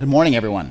Good morning, everyone.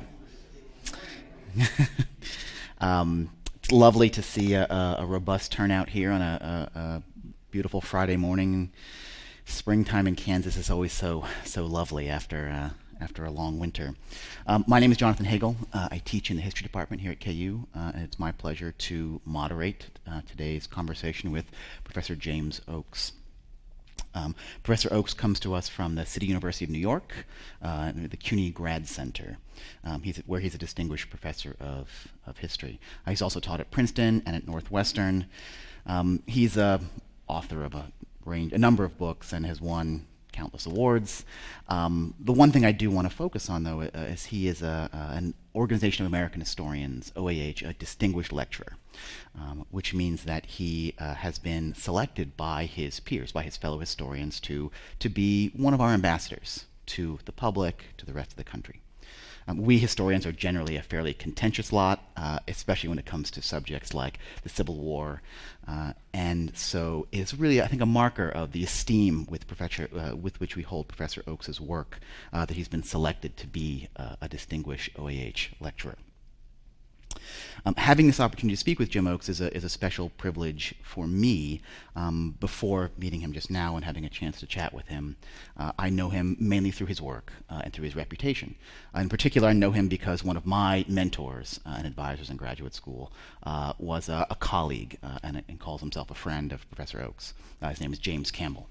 It's lovely to see a robust turnout here on a beautiful Friday morning. Springtime in Kansas is always so lovely after a long winter. My name is Jonathan Hagel. I teach in the history department here at KU, and it's my pleasure to moderate today's conversation with Professor James Oakes. Professor Oakes comes to us from the City University of New York, the CUNY Grad Center, where he's a distinguished professor of history. He's also taught at Princeton and at Northwestern. He's an author of a number of books and has won countless awards. The one thing I do want to focus on, though, is he is an Organization of American Historians, OAH, a distinguished lecturer, which means that he has been selected by his peers, by his fellow historians, to be one of our ambassadors to the public, to the rest of the country. We historians are generally a fairly contentious lot, especially when it comes to subjects like the Civil War, and so it's really, I think, a marker of the esteem with which we hold Professor Oakes' work that he's been selected to be a distinguished OAH lecturer. Having this opportunity to speak with Jim Oakes is a special privilege for me. Before meeting him just now and having a chance to chat with him, I know him mainly through his work and through his reputation. In particular, I know him because one of my mentors and advisors in graduate school was a colleague and calls himself a friend of Professor Oakes. His name is James Campbell.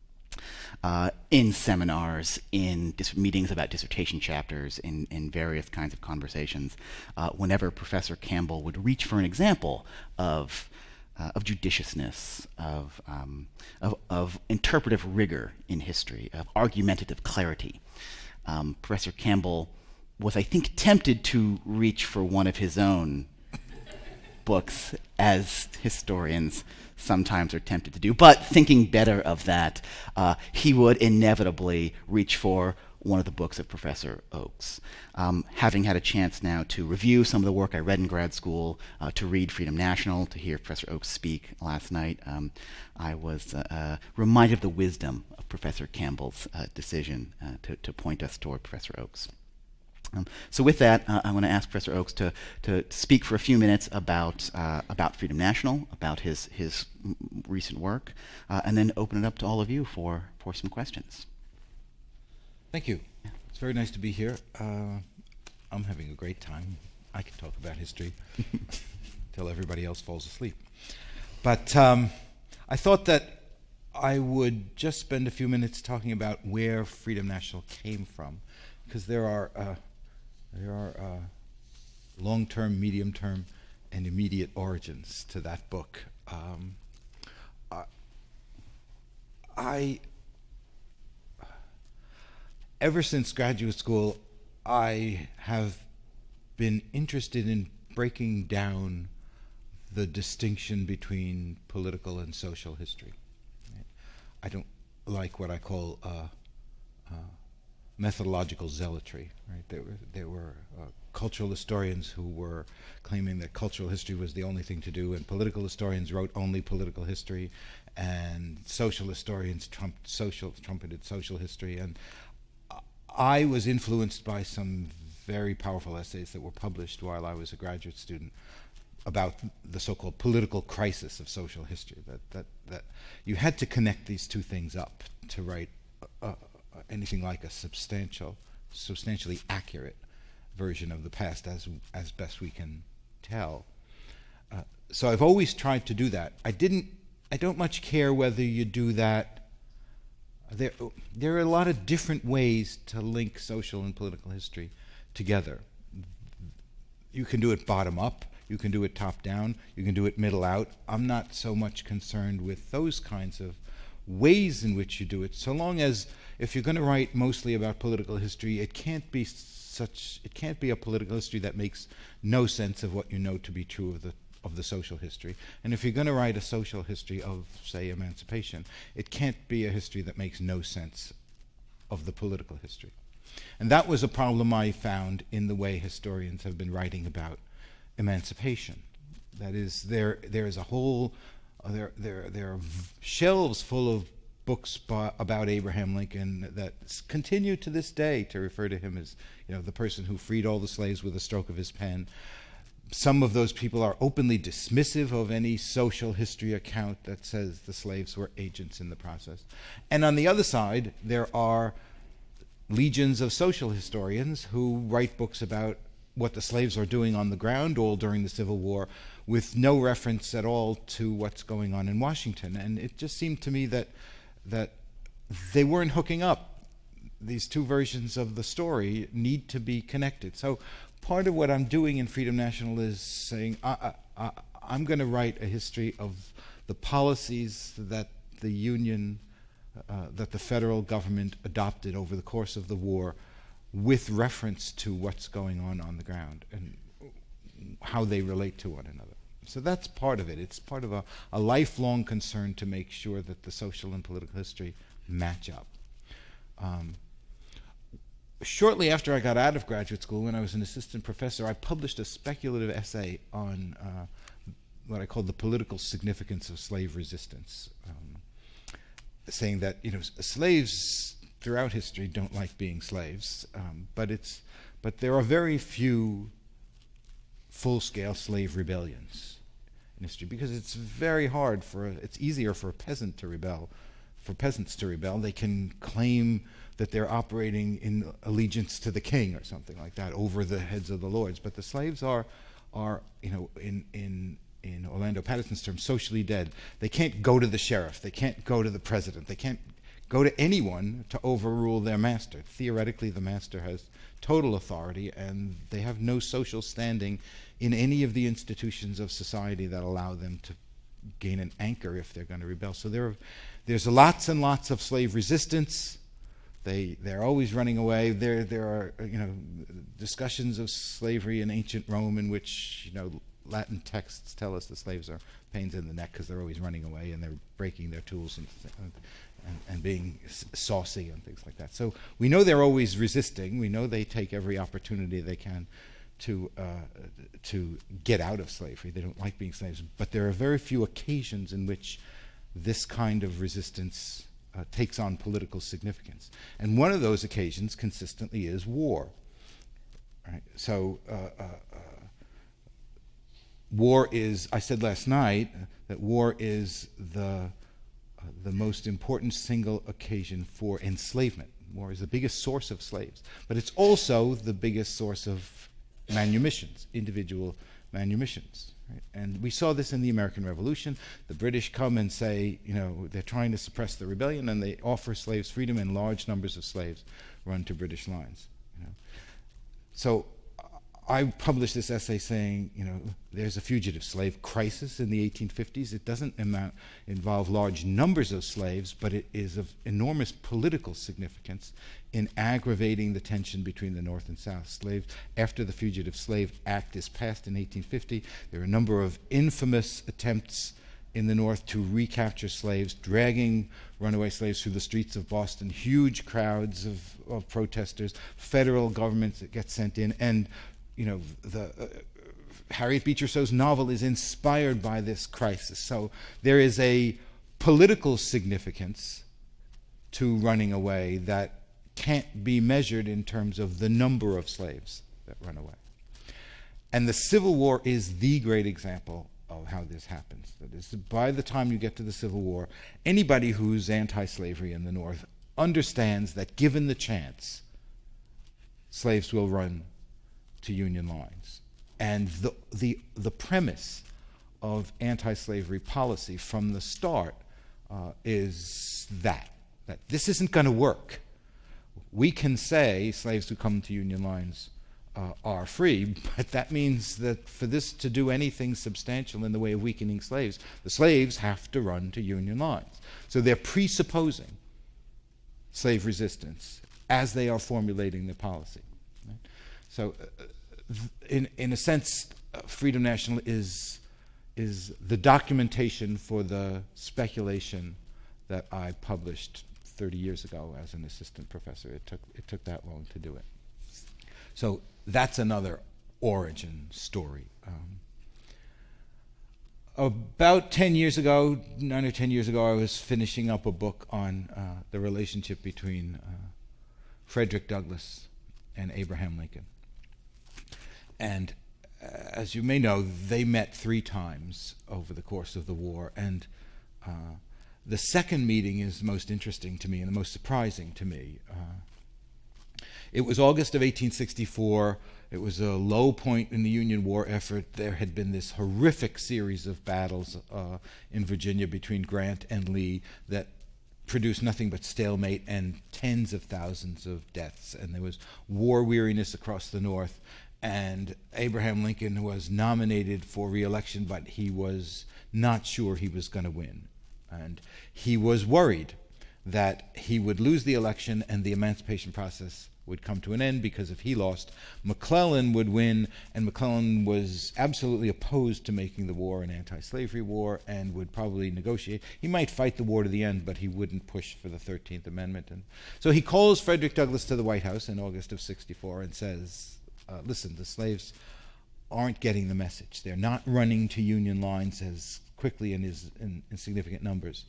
In seminars, in meetings about dissertation chapters, in various kinds of conversations, whenever Professor Campbell would reach for an example of judiciousness, of interpretive rigor in history, of argumentative clarity, Professor Campbell was, I think, tempted to reach for one of his own books, as historians sometimes are tempted to do. But thinking better of that, he would inevitably reach for one of the books of Professor Oakes. Having had a chance now to review some of the work I read in grad school, to read Freedom National, to hear Professor Oakes speak last night, I was reminded of the wisdom of Professor Campbell's decision to point us toward Professor Oakes. So with that, I want to ask Professor Oakes to speak for a few minutes about Freedom National, about his recent work, and then open it up to all of you for some questions. Thank you. It's very nice to be here. I'm having a great time. I can talk about history till everybody else falls asleep. But I thought that I would just spend a few minutes talking about where Freedom National came from, because there are long-term, medium-term, and immediate origins to that book. Ever since graduate school, I have been interested in breaking down the distinction between political and social history. I don't like what I call methodological zealotry. Right? There were cultural historians who were claiming that cultural history was the only thing to do, and political historians wrote only political history, and social historians trumpeted social history. And I was influenced by some very powerful essays that were published while I was a graduate student about the so-called political crisis of social history, that you had to connect these two things up to write anything like a substantially accurate version of the past as best we can tell. So I've always tried to do that. I don't much care whether you do that. There are a lot of different ways to link social and political history together. You can do it bottom up, you can do it top down, you can do it middle out. I'm not so much concerned with those kinds of ways in which you do it, so long as, if you're going to write mostly about political history, it can't be a political history that makes no sense of what you know to be true of the social history. And if you're going to write a social history of, say, emancipation, it can't be a history that makes no sense of the political history. And that was a problem I found in the way historians have been writing about emancipation. That is, there is a whole, there are shelves full of books about Abraham Lincoln that continue to this day to refer to him as, the person who freed all the slaves with a stroke of his pen. Some of those people are openly dismissive of any social history account that says the slaves were agents in the process. And on the other side, there are legions of social historians who write books about what the slaves are doing on the ground all during the Civil War, with no reference at all to what's going on in Washington. And it just seemed to me that they weren't hooking up. These two versions of the story need to be connected. So part of what I'm doing in Freedom National is saying I'm going to write a history of the policies that the Union, that the federal government adopted over the course of the war, with reference to what's going on the ground and how they relate to one another. So that's part of it. It's part of a lifelong concern to make sure that the social and political history match up. Shortly after I got out of graduate school, when I was an assistant professor, I published a speculative essay on what I called the political significance of slave resistance, saying that slaves throughout history don't like being slaves, but there are very few full-scale slave rebellions in history, because it's very hard it's easier for a peasant to rebel, for peasants to rebel. They can claim that they're operating in allegiance to the king or something like that over the heads of the lords. But the slaves are in Orlando Patterson's terms, socially dead. They can't go to the sheriff. They can't go to the president. They can't go to anyone to overrule their master. Theoretically, the master has total authority, and they have no social standing in any of the institutions of society that allow them to gain an anchor if they're going to rebel. So there's lots and lots of slave resistance. They're always running away. There are discussions of slavery in ancient Rome in which Latin texts tell us the slaves are pains in the neck because they're always running away and they're breaking their tools and being saucy and things like that. So we know they're always resisting. We know they take every opportunity they can to get out of slavery. They don't like being slaves. But there are very few occasions in which this kind of resistance takes on political significance. And one of those occasions consistently is war. Right? So war is, I said last night, that war is the most important single occasion for enslavement. War is the biggest source of slaves, but it's also the biggest source of manumissions, individual manumissions. Right? And we saw this in the American Revolution. The British come and say, they're trying to suppress the rebellion, and they offer slaves freedom, and large numbers of slaves run to British lines. So I published this essay saying, there's a fugitive slave crisis in the 1850s. It doesn't involve large numbers of slaves, but it is of enormous political significance in aggravating the tension between the North and South. Slaves, after the Fugitive Slave Act is passed in 1850, there are a number of infamous attempts in the North to recapture slaves, dragging runaway slaves through the streets of Boston, huge crowds of protesters, federal governments that get sent in, and Harriet Beecher Stowe's novel is inspired by this crisis. So there is a political significance to running away that can't be measured in terms of the number of slaves that run away. And the Civil War is the great example of how this happens. That is, by the time you get to the Civil War, anybody who's anti-slavery in the North understands that given the chance, slaves will run to Union lines. And the premise of anti-slavery policy from the start is that this isn't going to work. We can say slaves who come to Union lines are free, but that means that for this to do anything substantial in the way of weakening slaves, the slaves have to run to Union lines. So they're presupposing slave resistance as they are formulating the policy. Right? So in a sense, Freedom National is the documentation for the speculation that I published 30 years ago as an assistant professor. It took that long to do it. So that's another origin story. About 10 years ago, 9 or 10 years ago, I was finishing up a book on the relationship between Frederick Douglass and Abraham Lincoln. And as you may know, they met 3 times over the course of the war. And the second meeting is most interesting to me and the most surprising to me. It was August of 1864. It was a low point in the Union war effort. There had been this horrific series of battles in Virginia between Grant and Lee that produced nothing but stalemate and tens of thousands of deaths. And there was war weariness across the North. And Abraham Lincoln was nominated for re-election, but he was not sure he was going to win. And he was worried that he would lose the election and the emancipation process would come to an end, because if he lost, McClellan would win, and McClellan was absolutely opposed to making the war an anti-slavery war and would probably negotiate. He might fight the war to the end, but he wouldn't push for the 13th Amendment. And so he calls Frederick Douglass to the White House in August of '64 and says, listen, the slaves aren't getting the message. They're not running to Union lines as quickly and in significant numbers.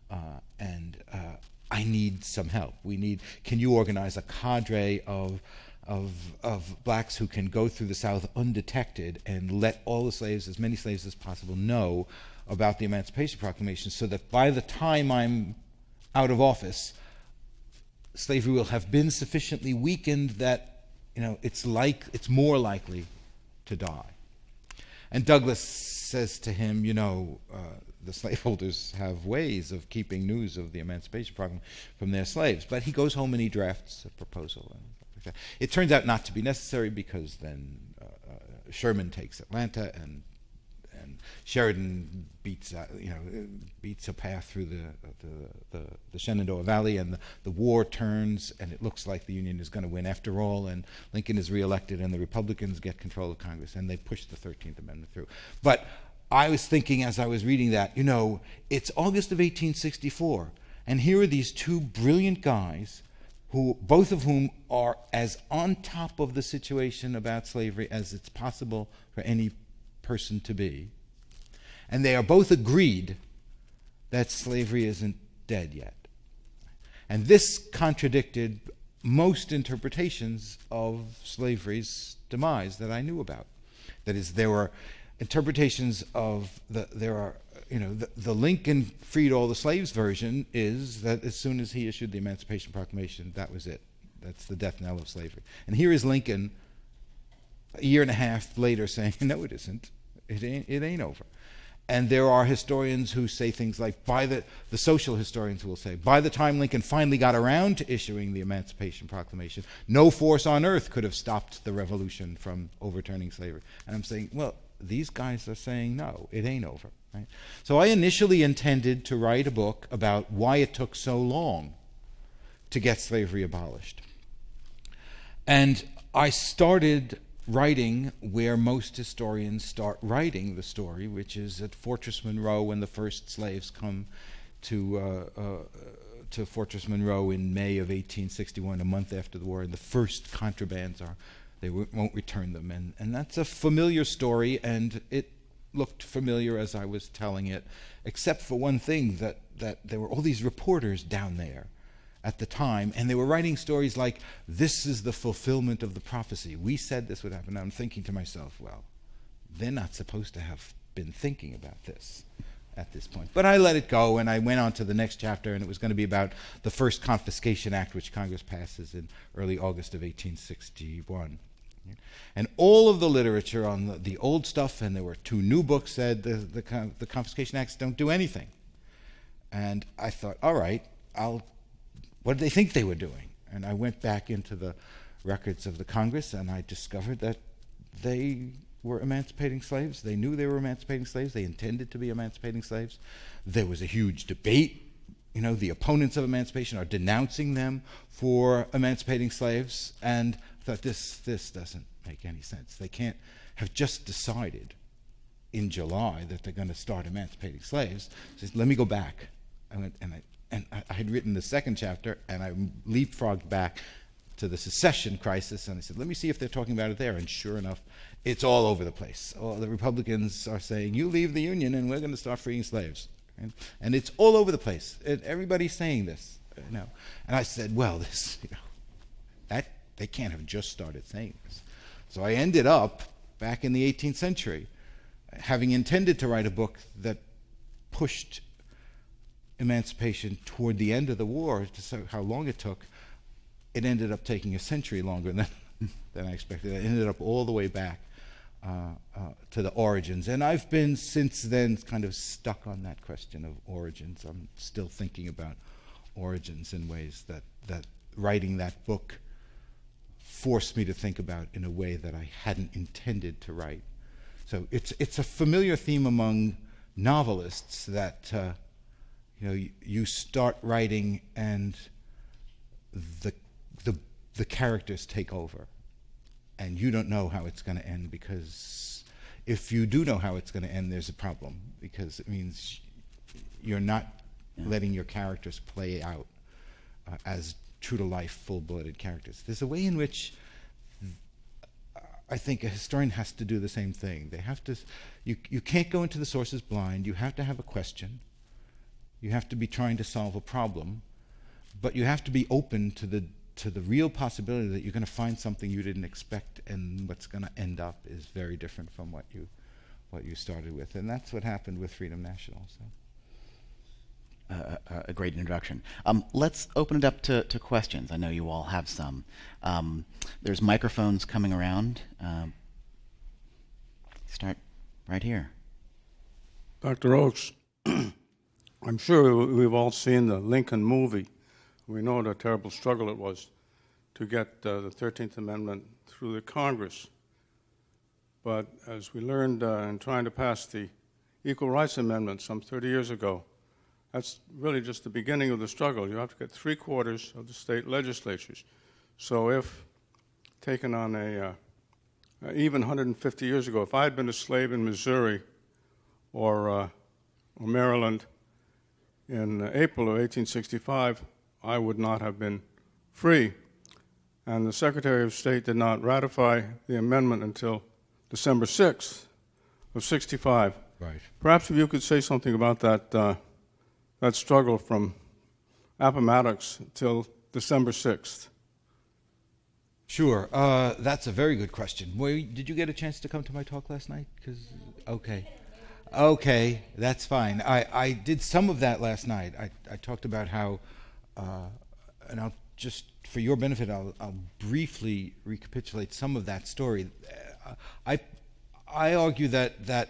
I need some help. Can you organize a cadre of blacks who can go through the South undetected and let all the slaves, as many slaves as possible, know about the Emancipation Proclamation, so that by the time I'm out of office, slavery will have been sufficiently weakened that it's more likely to die. And Douglass says to him, the slaveholders have ways of keeping news of the Emancipation Proclamation from their slaves. But he goes home and he drafts a proposal. And like that. It turns out not to be necessary, because then Sherman takes Atlanta, and Sheridan beats a path through the Shenandoah Valley, and the war turns, and it looks like the Union is going to win after all, and Lincoln is reelected, and the Republicans get control of Congress, and they push the 13th Amendment through. But I was thinking as I was reading that, it's August of 1864, and here are these 2 brilliant guys, both of whom are as on top of the situation about slavery as it's possible for any person to be. And they are both agreed that slavery isn't dead yet. And this contradicted most interpretations of slavery's demise that I knew about. That is, there were interpretations of the Lincoln freed all the slaves version is that as soon as he issued the Emancipation Proclamation, that was it. That's the death knell of slavery. And here is Lincoln a year and a half later saying, no, it isn't. It ain't over. And there are historians who say things like, the social historians will say, by the time Lincoln finally got around to issuing the Emancipation Proclamation, no force on earth could have stopped the revolution from overturning slavery. And I'm saying, well, these guys are saying, no, it ain't over. Right? So I initially intended to write a book about why it took so long to get slavery abolished. And I started writing where most historians start writing the story, which is at Fortress Monroe, when the first slaves come to Fortress Monroe in May of 1861, a month after the war, and the first contrabands they won't return them. And that's a familiar story, and it looked familiar as I was telling it, except for one thing, that there were all these reporters down there at the time, and they were writing stories like, this is the fulfillment of the prophecy. We said this would happen. And I'm thinking to myself, well, they're not supposed to have been thinking about this at this point. But I let it go, and I went on to the next chapter, and it was going to be about the first Confiscation Act, which Congress passes in early August of 1861. And all of the literature on the old stuff, and there were 2 new books, said the Confiscation Acts don't do anything. And I thought, all right, what did they think they were doing? And I went back into the records of the Congress, and I discovered that they were emancipating slaves. They knew they were emancipating slaves. They intended to be emancipating slaves. There was a huge debate. The opponents of emancipation are denouncing them for emancipating slaves. And I thought, this doesn't make any sense. They can't have just decided in July that they're going to start emancipating slaves. So let me go back. I went and I had written the second chapter, and I leapfrogged back to the secession crisis, and I said, let me see if they're talking about it there. And sure enough, it's all over the place. All the Republicans are saying, you leave the Union and we're going to start freeing slaves. And it's all over the place. Everybody's saying this. And I said, well, this, that they can't have just started saying this. So I ended up back in the 18th century, having intended to write a book that pushed emancipation toward the end of the war, to show how long it took. It ended up taking a century longer than I expected. It ended up all the way back to the origins. And I've been, since then, kind of stuck on that question of origins. I'm still thinking about origins in ways that writing that book forced me to think about in a way that I hadn't intended to write. So it's a familiar theme among novelists that you start writing and the characters take over, and you don't know how it's going to end, because if you do know how it's going to end, there's a problem, because it means you're not letting your characters play out as true-to-life, full-blooded characters. There's a way in which I think a historian has to do the same thing. They have to. You can't go into the sources blind. You have to have a question. You have to be trying to solve a problem, but you have to be open to the real possibility that you're going to find something you didn't expect, and what's going to end up is very different from what you started with. And that's what happened with Freedom National. So. A great introduction. Let's open it up to questions. I know you all have some. There's microphones coming around. Start right here. Dr. Oakes, I'm sure we've all seen the Lincoln movie. We know what a terrible struggle it was to get the 13th Amendment through the Congress. But as we learned in trying to pass the Equal Rights Amendment some 30 years ago, that's really just the beginning of the struggle. You have to get 3/4 of the state legislatures. So if, taken on even 150 years ago, if I had been a slave in Missouri or Maryland in April of 1865, I would not have been free. And the Secretary of State did not ratify the amendment until December 6th of 65. Right. Perhaps if you could say something about that struggle from Appomattox till December 6th. Sure. That's a very good question. Did you get a chance to come to my talk last night? Okay, that's fine. I did some of that last night. I talked about how, and I'll just, for your benefit, I'll briefly recapitulate some of that story. I argue that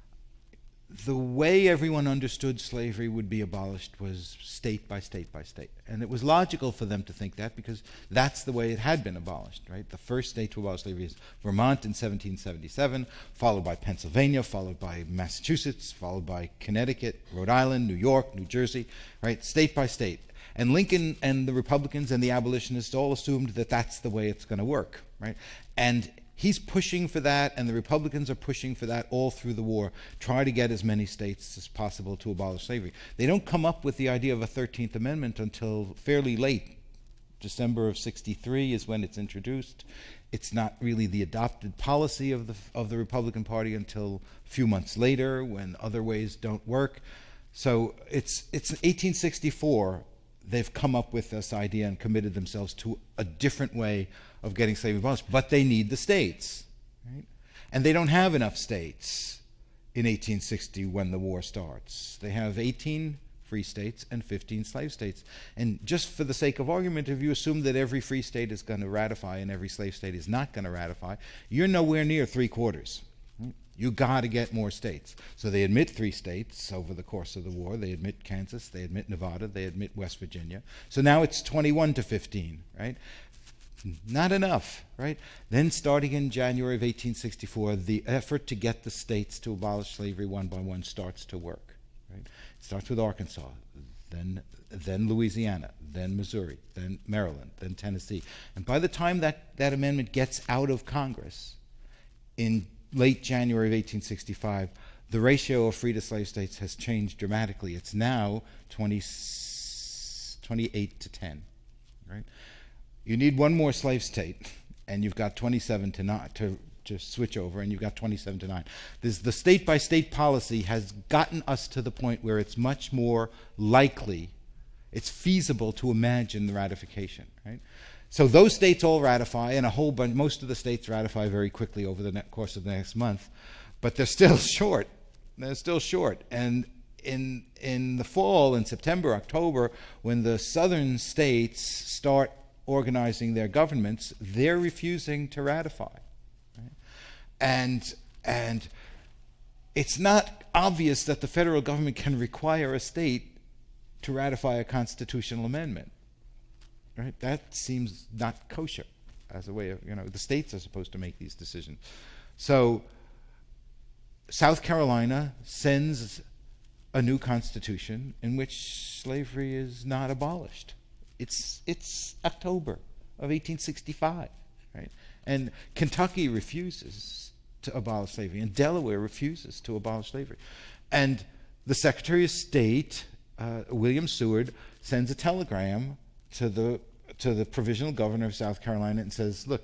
the way everyone understood slavery would be abolished was state by state by state. And it was logical for them to think that, because that's the way it had been abolished, right? The first state to abolish slavery is Vermont in 1777, followed by Pennsylvania, followed by Massachusetts, followed by Connecticut, Rhode Island, New York, New Jersey, right? State by state. And Lincoln and the Republicans and the abolitionists all assumed that that's the way it's going to work, right? And he's pushing for that, and the Republicans are pushing for that all through the war, try to get as many states as possible to abolish slavery. They don't come up with the idea of a 13th Amendment until fairly late. December of 63 is when it's introduced. It's not really the adopted policy of the Republican Party until a few months later, when other ways don't work. So it's 1864. They've come up with this idea and committed themselves to a different way of getting slavery abolished, but they need the states, right? And they don't have enough states in 1860 when the war starts. They have 18 free states and 15 slave states. And just for the sake of argument, if you assume that every free state is going to ratify and every slave state is not going to ratify, you're nowhere near 3/4. You got to get more states. So they admit 3 states over the course of the war. They admit Kansas, they admit Nevada, they admit West Virginia. So now it's 21 to 15, right? Not enough, right? Then starting in January of 1864, the effort to get the states to abolish slavery one by one starts to work, right? It starts with Arkansas, then Louisiana, then Missouri, then Maryland, then Tennessee. And by the time that amendment gets out of Congress in late January of 1865, the ratio of free to slave states has changed dramatically. It's now 28 to 10, right? You need one more slave state, and you've got 27 to 9 to switch over, and you've got 27 to 9. The state-by-state policy has gotten us to the point where it's much more likely, it's feasible to imagine the ratification, right? So those states all ratify, and a whole bunch, most of the states ratify very quickly over the course of the next month, but they're still short. They're still short. And in the fall, in September, October, when the southern states start organizing their governments, they're refusing to ratify. Right? And it's not obvious that the federal government can require a state to ratify a constitutional amendment. Right? That seems not kosher as a way of, the states are supposed to make these decisions. So South Carolina sends a new constitution in which slavery is not abolished. It's October of 1865, right? And Kentucky refuses to abolish slavery, and Delaware refuses to abolish slavery. And the Secretary of State, William Seward, sends a telegram to the provisional governor of South Carolina and says, look,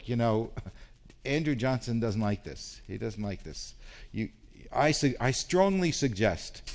Andrew Johnson doesn't like this. He doesn't like this. I strongly suggest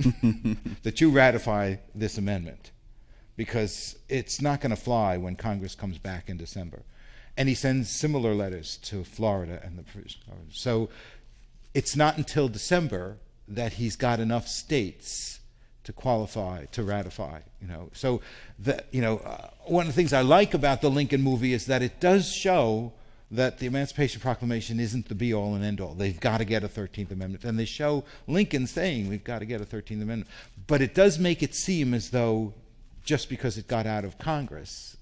that you ratify this amendment, because it's not going to fly when Congress comes back in December. And he sends similar letters to Florida and the provisional governor. So it's not until December that he's got enough states to qualify to ratify. So one of the things I like about the Lincoln movie is that it does show that the Emancipation Proclamation isn't the be-all and end-all. They've got to get a 13th Amendment. And they show Lincoln saying we've got to get a 13th Amendment. But it does make it seem as though just because it got out of Congress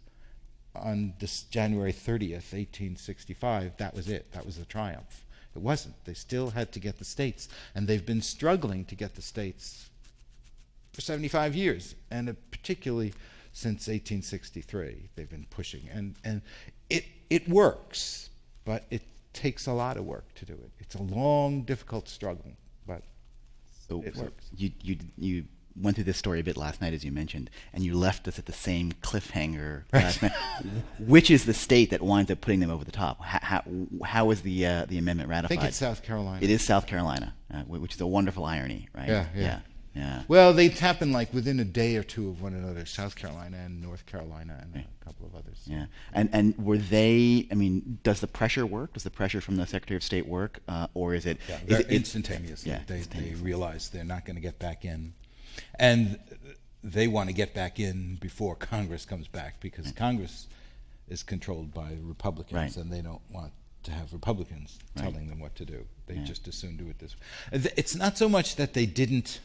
on this January 30th, 1865, that was it. That was the triumph. It wasn't. They still had to get the states. And they've been struggling to get the states for 75 years. And particularly since 1863, they've been pushing. And it works, but it takes a lot of work to do it. It's a long, difficult struggle, but it works. You went through this story a bit last night, as you mentioned, and you left us at the same cliffhanger last night. Which is the state that winds up putting them over the top? How is the amendment ratified? I think it's South Carolina. It is South Carolina, which is a wonderful irony, right? Yeah. Yeah. Well, they happen like within a day or two of one another, South Carolina and North Carolina and a couple of others. Yeah. And were they, does the pressure work? Does the pressure from the Secretary of State work? Or is it... Yeah, instantaneously. Yeah, they realize they're not going to get back in. And they want to get back in before Congress comes back, because Congress is controlled by Republicans, and they don't want to have Republicans telling them what to do. They just as soon do it this way. It's not so much that they didn't...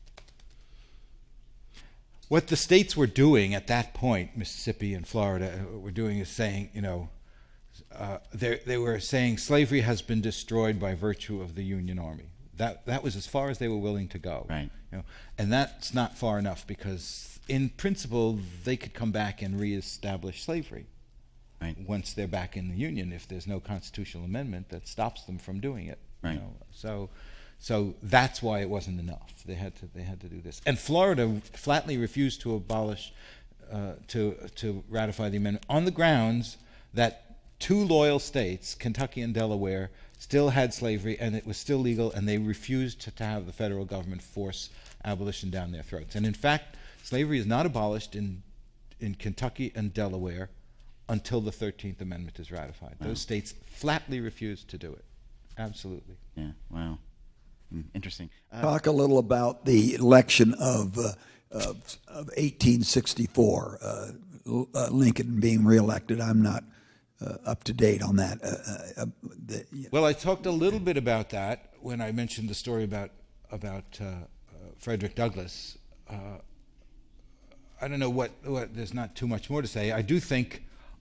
What the states were doing at that point, Mississippi and Florida, were doing is saying, they were saying slavery has been destroyed by virtue of the Union Army. That was as far as they were willing to go. Right. And that's not far enough, because in principle they could come back and reestablish slavery once they're back in the Union, if there's no constitutional amendment that stops them from doing it. Right. So that's why it wasn't enough. They had to do this. And Florida flatly refused to abolish, to ratify the amendment on the grounds that two loyal states, Kentucky and Delaware, still had slavery and it was still legal, and they refused to have the federal government force abolition down their throats. And in fact, slavery is not abolished in Kentucky and Delaware until the 13th Amendment is ratified. Those states flatly refused to do it. Absolutely. Yeah. Wow. Interesting. Talk a little about the election of 1864, Lincoln being reelected. I'm not up to date on that. Well, I talked a little bit about that when I mentioned the story about Frederick Douglass. I don't know what. There's not too much more to say. I do think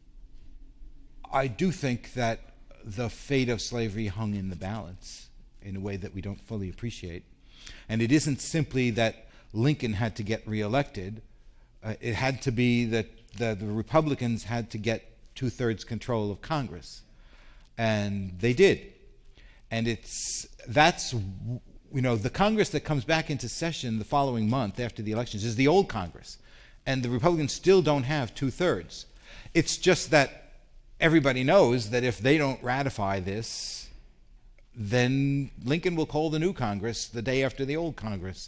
that the fate of slavery hung in the balance in a way that we don't fully appreciate. And it isn't simply that Lincoln had to get reelected. It had to be that the Republicans had to get 2/3 control of Congress. And they did. And that's the Congress that comes back into session the following month after the elections is the old Congress. And the Republicans still don't have 2/3. It's just that everybody knows that if they don't ratify this, then Lincoln will call the new Congress the day after the old Congress.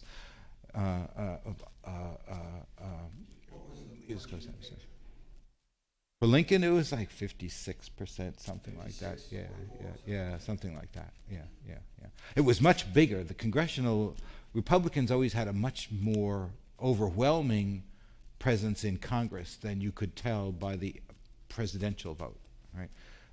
For Lincoln, it was like 56%, something like that. Yeah, something like that. Yeah. It was much bigger. The congressional Republicans always had a much more overwhelming presence in Congress than you could tell by the presidential vote. Right?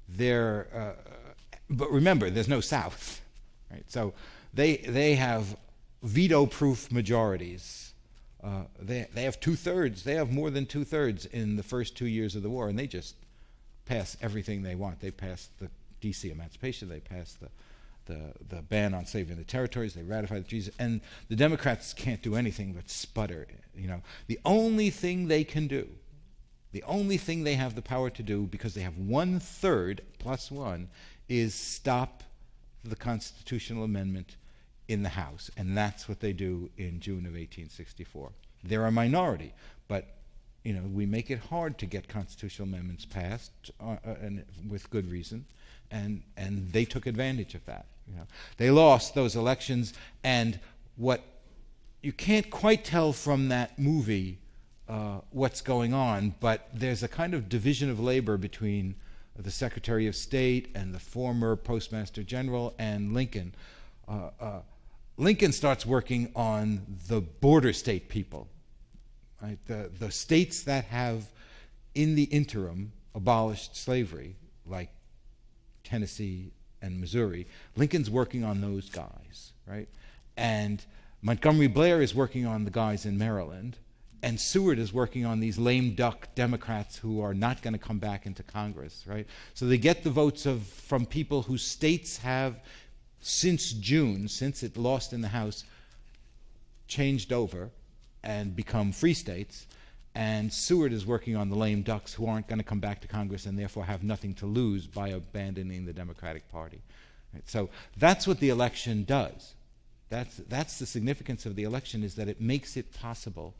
But remember, there's no South. Right? So they have veto-proof majorities. They have 2/3. They have more than 2/3 in the first 2 years of the war, and they just pass everything they want. They pass the D.C. emancipation. They pass the ban on slavery in the territories. They ratify the treaties, and the Democrats can't do anything but sputter. The only thing they can do, the only thing they have the power to do, because they have 1/3 plus 1, is stop the constitutional amendment in the House, and that's what they do in June of 1864. They're a minority, but we make it hard to get constitutional amendments passed, and with good reason, and they took advantage of that. They lost those elections, and what you can't quite tell from that movie what's going on, but there's a kind of division of labor between the Secretary of State and the former Postmaster General and Lincoln. Lincoln starts working on the border state people, right? The states that have, in the interim, abolished slavery, like Tennessee and Missouri. Lincoln's working on those guys, right? And Montgomery Blair is working on the guys in Maryland, and Seward is working on these lame duck Democrats who are not going to come back into Congress, right? So they get the votes from people whose states have, since June, since it lost in the House, changed over and become free states, and Seward is working on the lame ducks who aren't going to come back to Congress and therefore have nothing to lose by abandoning the Democratic Party. Right? So that's what the election does. That's the significance of the election, is that it makes it possible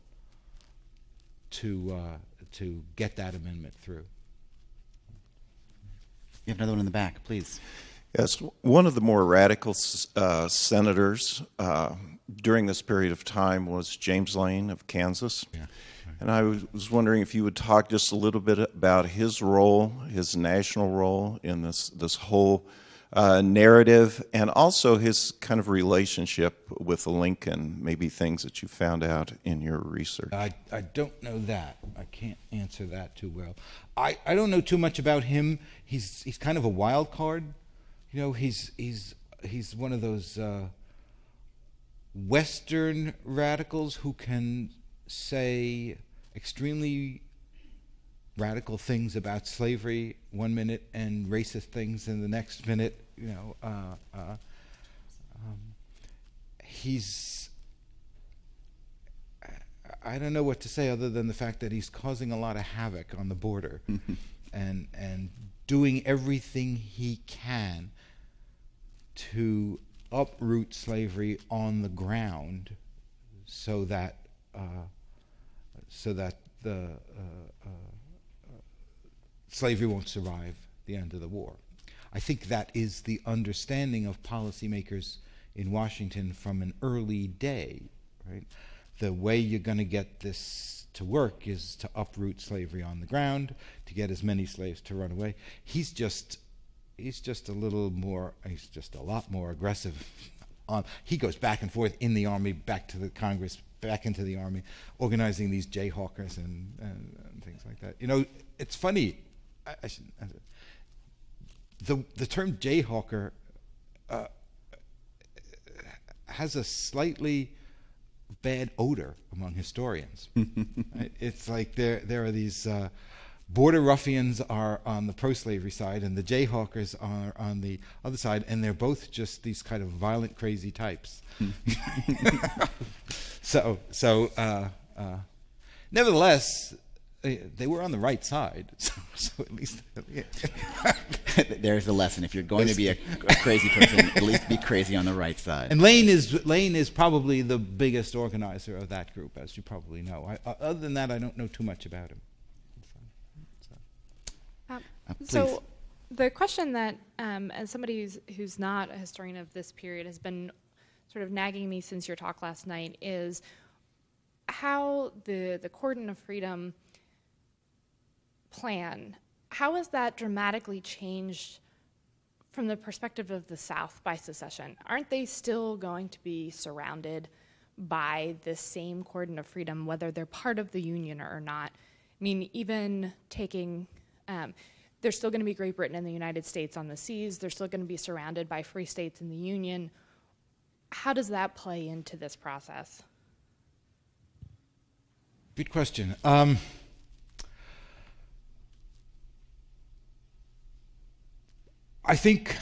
to get that amendment through. You have another one in the back, please. Yes, one of the more radical senators during this period of time was James Lane of Kansas. Yeah. And I was wondering if you would talk just a little bit about his role, his national role in this whole narrative, and also his kind of relationship with Lincoln, maybe things that you found out in your research. I don't know that. I can't answer that too well. I don't know too much about him. He's kind of a wild card. He's one of those Western radicals who can say extremely radical things about slavery one minute and racist things in the next minute. I don't know what to say other than the fact that he's causing a lot of havoc on the border and doing everything he can to uproot slavery on the ground so that the slavery won't survive the end of the war. I think that is the understanding of policymakers in Washington from an early day, right? The way you're going to get this to work is to uproot slavery on the ground, to get as many slaves to run away. He's just a lot more aggressive. He goes back and forth in the Army, back to the Congress, back into the Army, organizing these Jayhawkers and things like that. It's funny. The term Jayhawker has a slightly bad odor among historians. It's like there are these border ruffians are on the pro-slavery side, and the Jayhawkers are on the other side, and they're both just these kind of violent, crazy types. Nevertheless, they were on the right side, so at least. There's the lesson. If you're going to be a crazy person, at least be crazy on the right side. And Lane is probably the biggest organizer of that group, as you probably know. Other than that, I don't know too much about him. Please. So the question that, as somebody who's not a historian of this period, has been sort of nagging me since your talk last night is how the Cordon of Freedom plan, how has that dramatically changed from the perspective of the South by secession? Aren't they still going to be surrounded by this same Cordon of Freedom, whether they're part of the Union or not? I mean, even taking, there's still going to be Great Britain and the United States on the seas. They're still going to be surrounded by free states in the Union. How does that play into this process? Good question. I think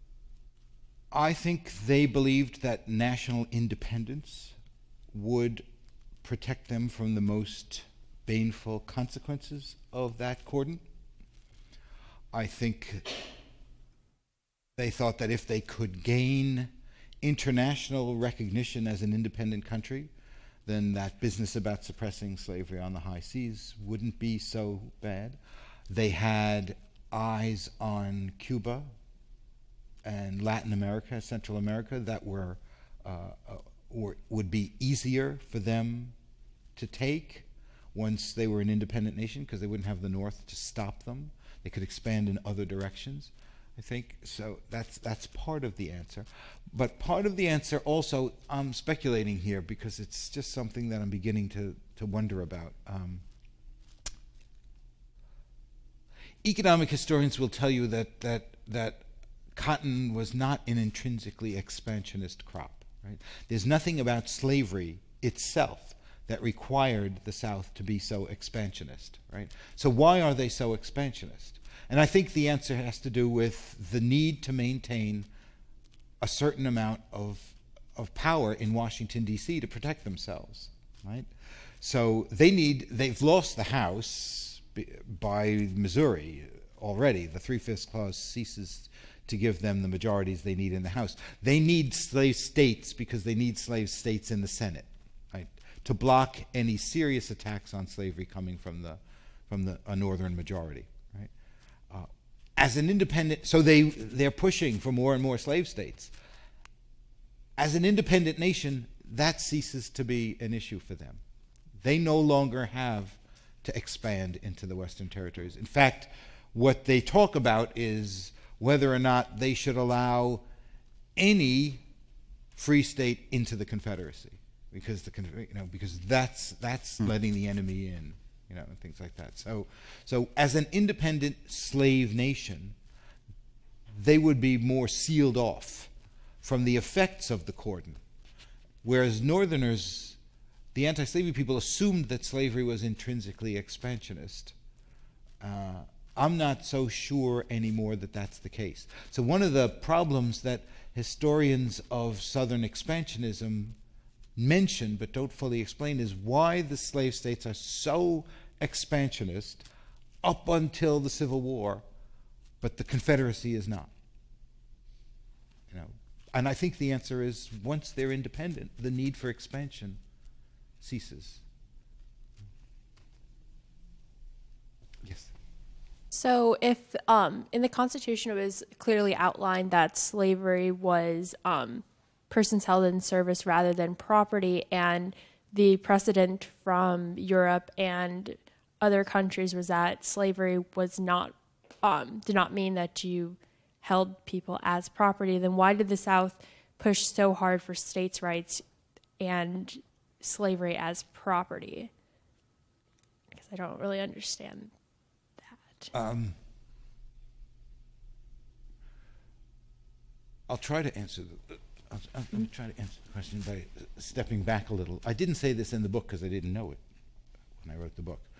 they believed that national independence would protect them from the most baneful consequences of that cordon. I think they thought that if they could gain international recognition as an independent country, then that business about suppressing slavery on the high seas wouldn't be so bad. They had eyes on Cuba and Latin America, Central America, that would be easier for them to take once they were an independent nation, because they wouldn't have the North to stop them. They could expand in other directions, I think. So that's part of the answer. But part of the answer also, I'm speculating here because it's just something that I'm beginning to wonder about. Economic historians will tell you that cotton was not an intrinsically expansionist crop. Right? There's nothing about slavery itself that required the South to be so expansionist. Right? So why are they so expansionist? And I think the answer has to do with the need to maintain a certain amount of power in Washington, D.C. to protect themselves. Right? So they've lost the House by Missouri already. The 3/5 clause ceases to give them the majorities they need in the House. They need slave states because they need slave states in the Senate, right, to block any serious attacks on slavery coming from a northern majority. Right? As an independent, so they're pushing for more and more slave states. As an independent nation, that ceases to be an issue for them. They no longer have to expand into the Western territories. In fact, what they talk about is whether or not they should allow any free state into the Confederacy, because because that's letting the enemy in, and things like that. So as an independent slave nation, they would be more sealed off from the effects of the cordon, whereas Northerners, the anti-slavery people, assumed that slavery was intrinsically expansionist. I'm not so sure anymore that that's the case. So one of the problems that historians of Southern expansionism mention but don't fully explain is why the slave states are so expansionist up until the Civil War, but the Confederacy is not. And I think the answer is once they're independent, the need for expansion ceases. Yes. So if in the Constitution it was clearly outlined that slavery was persons held in service rather than property, and the precedent from Europe and other countries was that slavery was not did not mean that you held people as property, then why did the South push so hard for states' rights and slavery as property? Because I don't really understand that. I'll try to answer let me try to answer the question by stepping back a little. I didn't say this in the book because I didn't know it when I wrote the book.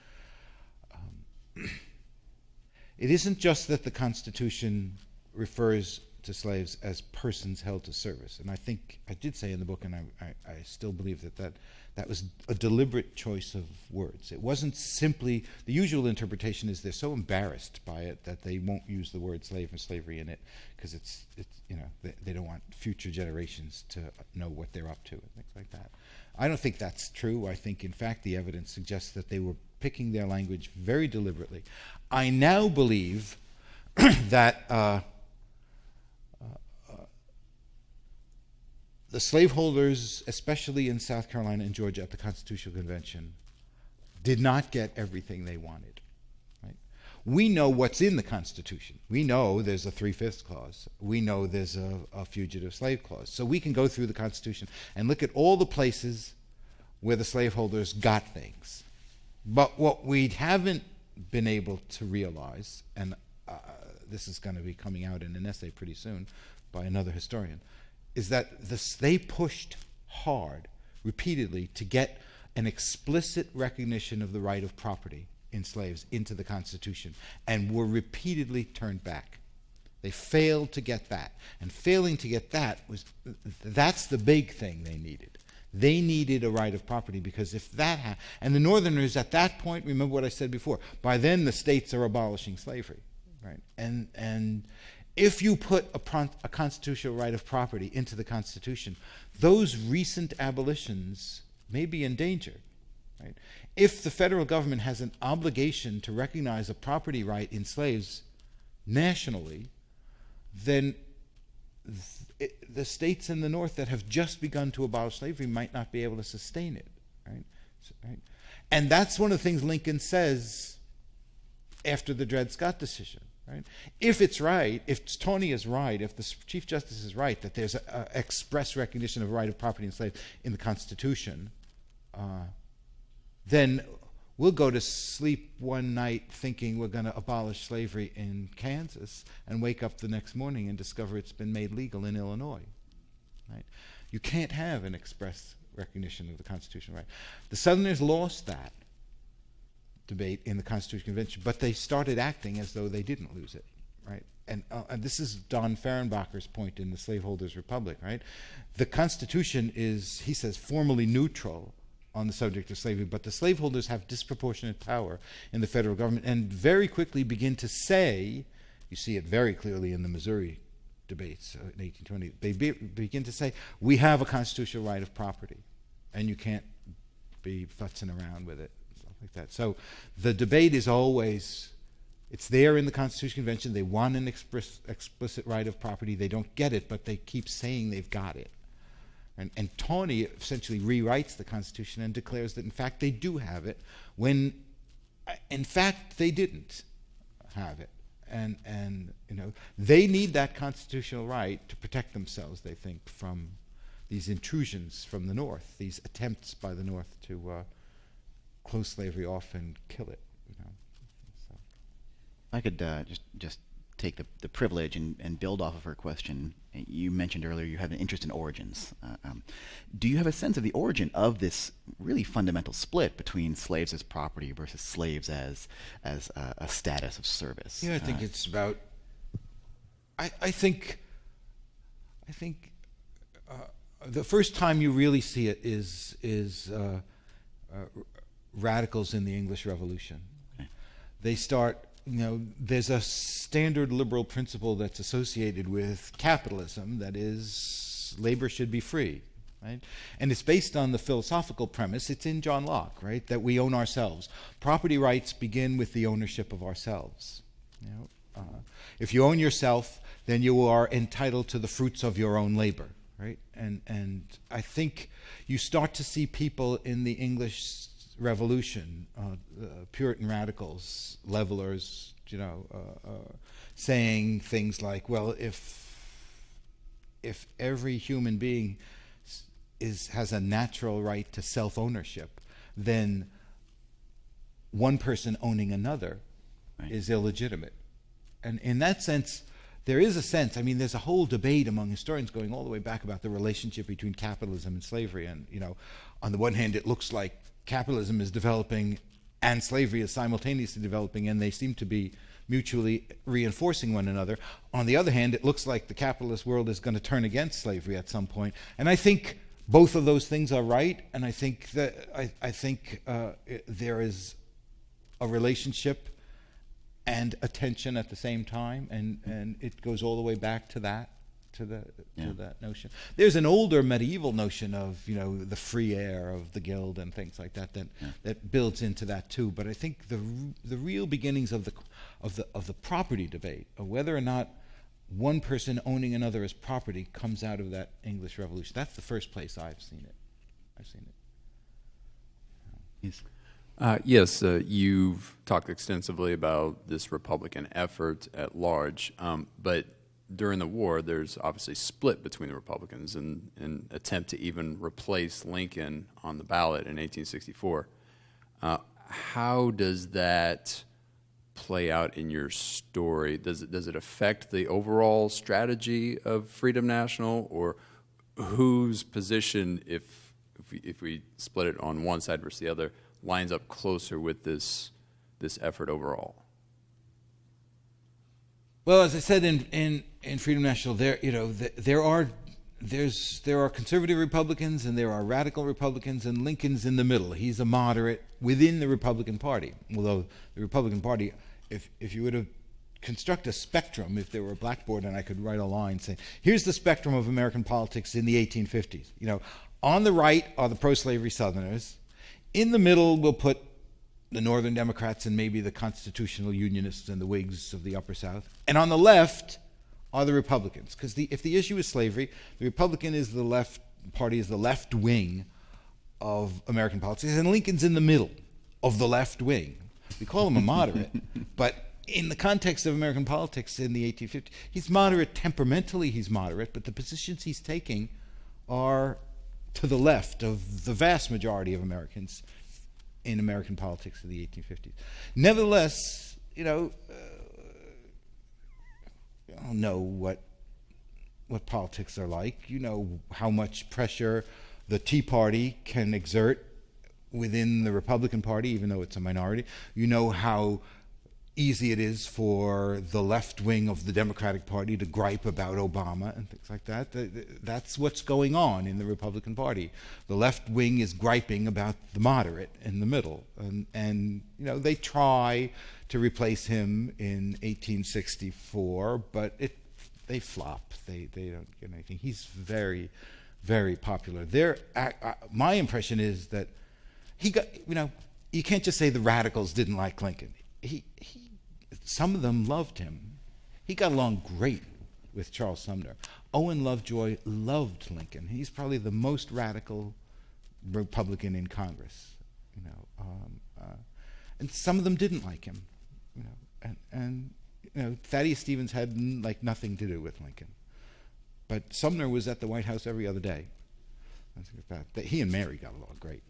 It isn't just that the Constitution refers to slaves as persons held to service, and I think I did say in the book, and I still believe that was a deliberate choice of words. It wasn't simply, the usual interpretation is they're so embarrassed by it that they won't use the word slave or slavery in it because it's they don't want future generations to know what they're up to and things like that. I don't think that's true. I think, in fact, the evidence suggests that they were picking their language very deliberately. I now believe that the slaveholders, especially in South Carolina and Georgia at the Constitutional Convention, did not get everything they wanted. Right? We know what's in the Constitution. We know there's a 3/5 clause. We know there's a fugitive slave clause. So we can go through the Constitution and look at all the places where the slaveholders got things. But what we haven't been able to realize, and this is going to be coming out in an essay pretty soon by another historian, is that they pushed hard, repeatedly, to get an explicit recognition of the right of property in slaves into the Constitution, and were repeatedly turned back. They failed to get that. And failing to get that's the big thing they needed. They needed a right of property, because if that and the Northerners at that point, remember what I said before, by then the states are abolishing slavery, right? And if you put a constitutional right of property into the Constitution, those recent abolitions may be in danger, right? If the federal government has an obligation to recognize a property right in slaves nationally, then the states in the North that have just begun to abolish slavery might not be able to sustain it, right? Right? And that's one of the things Lincoln says after the Dred Scott decision, right? If it's right, if Tawney is right, if the Chief Justice is right, that there's an express recognition of right of property in slaves in the Constitution, then we'll go to sleep one night thinking we're going to abolish slavery in Kansas and wake up the next morning and discover it's been made legal in Illinois. Right? You can't have an express recognition of the constitutional right. The Southerners lost that debate in the Constitutional Convention, but they started acting as though they didn't lose it. Right? And this is Don Fehrenbacher's point in the Slaveholders' Republic. Right? The Constitution is, he says, formally neutral on the subject of slavery, but the slaveholders have disproportionate power in the federal government and very quickly begin to say, you see it very clearly in the Missouri debates in 1820, they begin to say, we have a constitutional right of property, and you can't be futzing around with it, stuff like that. So the debate is always, it's there in the Constitutional Convention, they want an explicit right of property, they don't get it, but they keep saying they've got it. And Tawney essentially rewrites the Constitution and declares that, in fact, they do have it, when, in fact, they didn't have it. And you know, they need that constitutional right to protect themselves, they think, from these intrusions from the North, these attempts by the North to close slavery off and kill it. You know? So. I could just take the privilege and build off of her question. You mentioned earlier you have an interest in origins. Do you have a sense of the origin of this really fundamental split between slaves as property versus slaves as a status of service? Yeah, I think it's about. I think the first time you really see it is radicals in the English Revolution. Okay. They start. You know, there's a standard liberal principle that's associated with capitalism, that is, labor should be free, right? And it's based on the philosophical premise, it's in John Locke, right, that we own ourselves. Property rights begin with the ownership of ourselves. You know, if you own yourself, then you are entitled to the fruits of your own labor, right? And I think you start to see people in the English Revolution, Puritan radicals, levelers, you know, saying things like, well, if every human being has a natural right to self-ownership, then one person owning another is illegitimate. And in that sense, there is a sense, I mean, there's a whole debate among historians going all the way back about the relationship between capitalism and slavery. And, you know, on the one hand, it looks like capitalism is developing and slavery is simultaneously developing, and they seem to be mutually reinforcing one another. On the other hand, it looks like the capitalist world is going to turn against slavery at some point. And I think both of those things are right, and I think that there is a relationship and a tension at the same time, and it goes all the way back to that, to that notion. There's an older medieval notion of the free air of the guild and things like that that builds into that too. But I think the real beginnings of the property debate, of whether or not one person owning another as property, comes out of that English Revolution. That's the first place I've seen it. Yes. Yes, you've talked extensively about this Republican effort at large, but during the war, there's obviously split between the Republicans in an attempt to even replace Lincoln on the ballot in 1864. How does that play out in your story? Does it affect the overall strategy of Freedom National, or whose position, if we split it on one side versus the other, lines up closer with this effort overall? Well, as I said in Freedom National, there are conservative Republicans and there are radical Republicans, and Lincoln's in the middle. He's a moderate within the Republican Party. Although the Republican Party, if you were to construct a spectrum, if there were a blackboard and I could write a line saying, here's the spectrum of American politics in the 1850s. On the right are the pro-slavery Southerners. In the middle, we'll put the Northern Democrats and maybe the constitutional Unionists and the Whigs of the Upper South. And on the left are the Republicans. Because if the issue is slavery, the Republican is the left party, is the left wing of American politics, and Lincoln's in the middle of the left wing. We call him a moderate, but in the context of American politics in the 1850s, he's moderate temperamentally, he's moderate, but the positions he's taking are to the left of the vast majority of Americans in American politics of the 1850s. Nevertheless, you don't know what politics are like. You know how much pressure the Tea Party can exert within the Republican Party, even though it's a minority. You know how easy it is for the left wing of the Democratic Party to gripe about Obama and things like that. That's what's going on in the Republican Party. The left wing is griping about the moderate in the middle, and they try to replace him in 1864, but they flop. They don't get anything. He's very, very popular. My impression is that he got. You can't just say the radicals didn't like Lincoln. Some of them loved him. He got along great with Charles Sumner. Owen Lovejoy loved Lincoln. He's probably the most radical Republican in Congress. And some of them didn't like him. And Thaddeus Stevens had nothing to do with Lincoln. But Sumner was at the White House every other day. He and Mary got along great.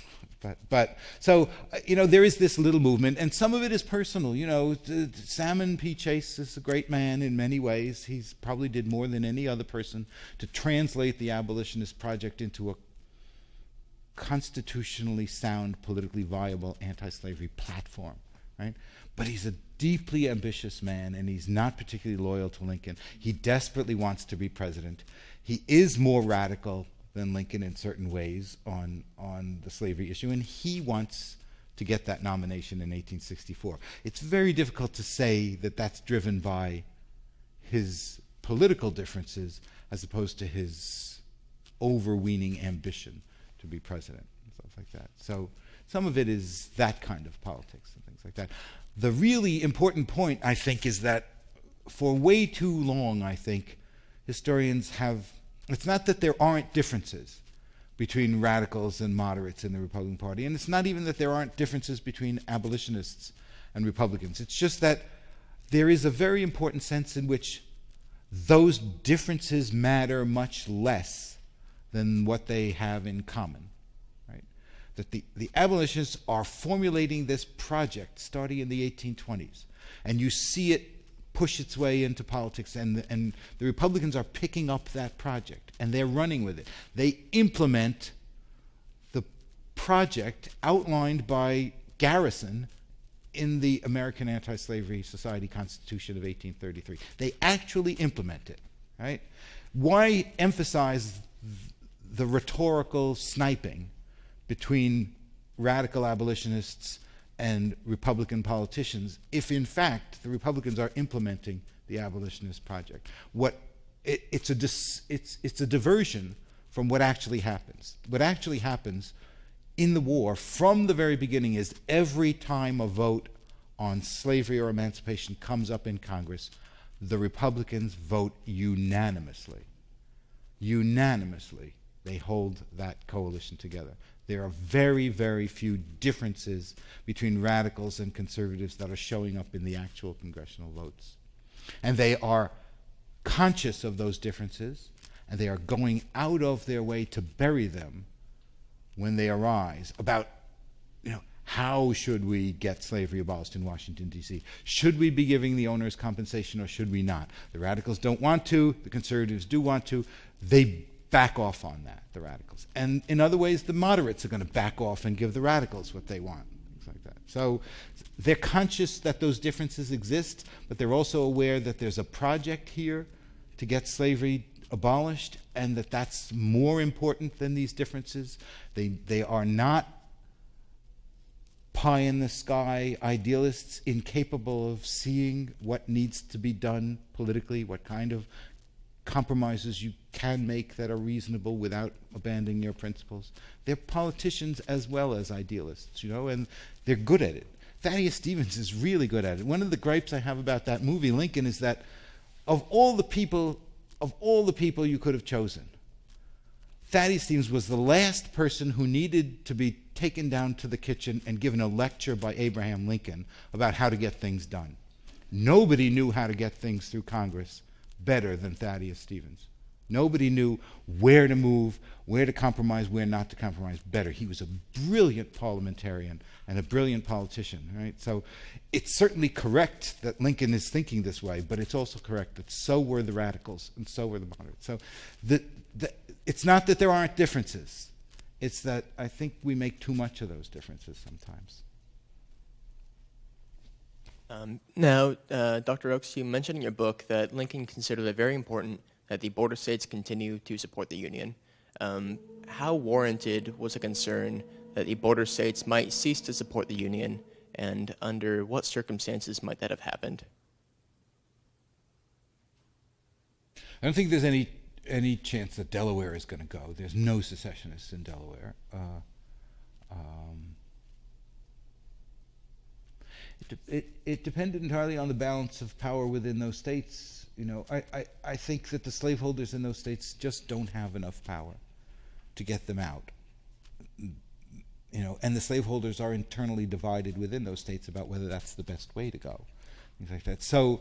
So there is this little movement, and some of it is personal. Salmon P. Chase is a great man in many ways. He's probably did more than any other person to translate the abolitionist project into a constitutionally sound, politically viable anti-slavery platform, right? But he's a deeply ambitious man, and he's not particularly loyal to Lincoln. He desperately wants to be president. He is more radical than Lincoln in certain ways on the slavery issue, and he wants to get that nomination in 1864. It's very difficult to say that that's driven by his political differences as opposed to his overweening ambition to be president and stuff like that. So some of it is that kind of politics and things like that. The really important point, I think, is that for way too long, I think, historians have. It's not that there aren't differences between radicals and moderates in the Republican Party, and it's not even that there aren't differences between abolitionists and Republicans. It's just that there is a very important sense in which those differences matter much less than what they have in common, right? That the abolitionists are formulating this project starting in the 1820s, and you see it push its way into politics, and the Republicans are picking up that project, and they're running with it. They implement the project outlined by Garrison in the American Anti-Slavery Society Constitution of 1833. They actually implement it, right? Why emphasize the rhetorical sniping between radical abolitionists and Republican politicians if in fact the Republicans are implementing the abolitionist project? What it's a diversion from what actually happens. What actually happens in the war from the very beginning is every time a vote on slavery or emancipation comes up in Congress, the Republicans vote unanimously. Unanimously, they hold that coalition together. There are very, very few differences between radicals and conservatives that are showing up in the actual congressional votes. And they are conscious of those differences, and they are going out of their way to bury them when they arise about, how should we get slavery abolished in Washington, D.C.? Should we be giving the owners compensation or should we not? The radicals don't want to. The conservatives do want to. They back off on that, the radicals. And in other ways, the moderates are going to back off and give the radicals what they want, things like that. So they're conscious that those differences exist, but they're also aware that there's a project here to get slavery abolished and that that's more important than these differences. They are not pie-in-the-sky idealists incapable of seeing what needs to be done politically, what kind of compromises you can make that are reasonable without abandoning your principles. They're politicians as well as idealists, and they're good at it. Thaddeus Stevens is really good at it. One of the gripes I have about that movie, Lincoln, is that of all the people you could have chosen, Thaddeus Stevens was the last person who needed to be taken down to the kitchen and given a lecture by Abraham Lincoln about how to get things done. Nobody knew how to get things through Congress better than Thaddeus Stevens. Nobody knew where to move, where to compromise, where not to compromise better. He was a brilliant parliamentarian and a brilliant politician, right? So it's certainly correct that Lincoln is thinking this way, but it's also correct that so were the radicals and so were the moderates. So it's not that there aren't differences. It's that I think we make too much of those differences sometimes. Now, Dr. Oakes, you mentioned in your book that Lincoln considered it very important that the border states continue to support the Union. How warranted was a concern that the border states might cease to support the Union, and under what circumstances might that have happened? I don't think there's any chance that Delaware is going to go. There's no secessionists in Delaware. It depended entirely on the balance of power within those states. I think that the slaveholders in those states just don't have enough power to get them out. And the slaveholders are internally divided within those states about whether that's the best way to go, things like that. So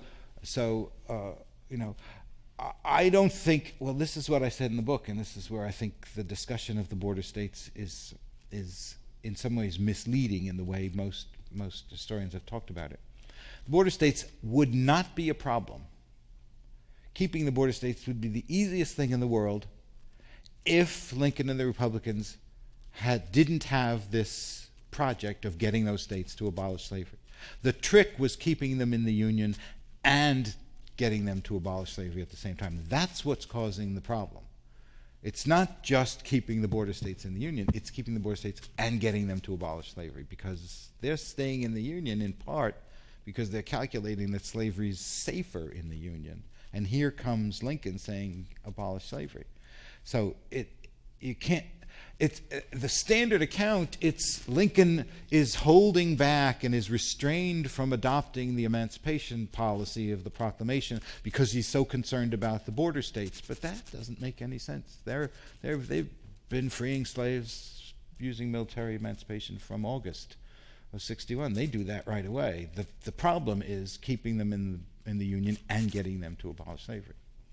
I don't think. Well, this is what I said in the book, and this is where I think the discussion of the border states is in some ways misleading in the way most historians have talked about it. The border states would not be a problem. Keeping the border states would be the easiest thing in the world if Lincoln and the Republicans didn't have this project of getting those states to abolish slavery. The trick was keeping them in the Union and getting them to abolish slavery at the same time. That's what's causing the problem. It's not just keeping the border states in the Union, it's keeping the border states and getting them to abolish slavery, because they're staying in the Union in part because they're calculating that slavery is safer in the Union. And here comes Lincoln saying abolish slavery. So you can't. It's the standard account. It's Lincoln is holding back and is restrained from adopting the emancipation policy of the proclamation because he's so concerned about the border states. But that doesn't make any sense. They've been freeing slaves using military emancipation from August of '61. They do that right away. The problem is keeping them in the Union and getting them to abolish slavery.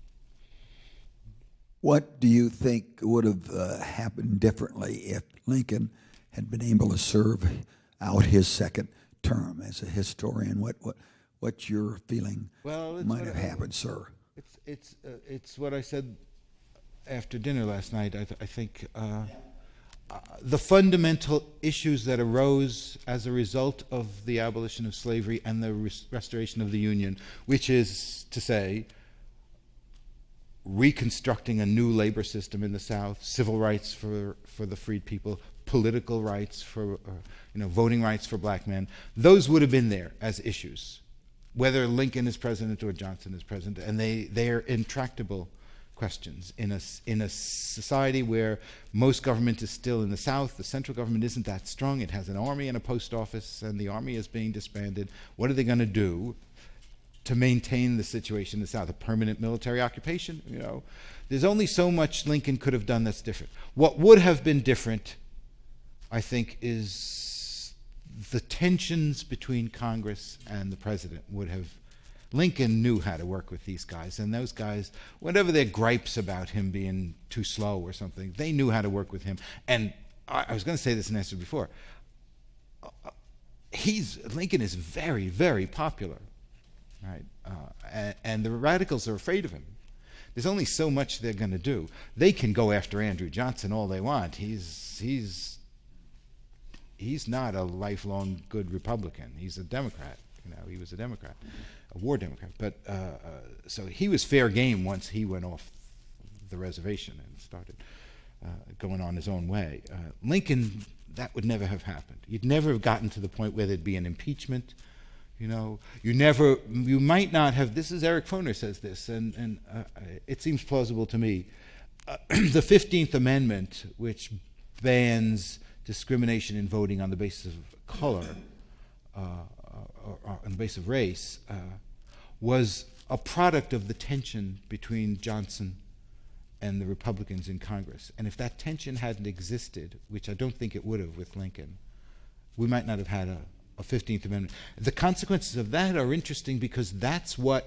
What do you think would have happened differently if Lincoln had been able to serve out his second term as a historian? What's your feeling might have happened, sir? It's what I said after dinner last night. I think the fundamental issues that arose as a result of the abolition of slavery and the restoration of the Union, which is to say, reconstructing a new labor system in the South, civil rights for the freed people, political rights for voting rights for black men, those would have been there as issues, whether Lincoln is president or Johnson is president, and they are intractable questions in a society where most government is still in the South. The central government isn't that strong. It has an army and a post office, and the army is being disbanded. What are they going to do to maintain the situation in the South? A permanent military occupation? You know, there's only so much Lincoln could have done that's different. What would have been different, I think, is the tensions between Congress and the president would have. Lincoln knew how to work with these guys, and those guys, whatever their gripes about him being too slow or something, they knew how to work with him. And I was going to say this in answer before. Lincoln is very, very popular, right? And the radicals are afraid of him. There's only so much they're going to do. They can go after Andrew Johnson all they want. He's not a lifelong good Republican. He's a Democrat. You know, he was a Democrat, a war Democrat. But so he was fair game once he went off the reservation and started going on his own way. Lincoln, that would never have happened. You'd never have gotten to the point where there'd be an impeachment. You know, you might not have. This is Eric Foner says this, and it seems plausible to me. The 15th Amendment, which bans discrimination in voting on the basis of color. Or on the basis of race, was a product of the tension between Johnson and the Republicans in Congress. And if that tension hadn't existed, which I don't think it would have with Lincoln, we might not have had a 15th Amendment. The consequences of that are interesting because that's what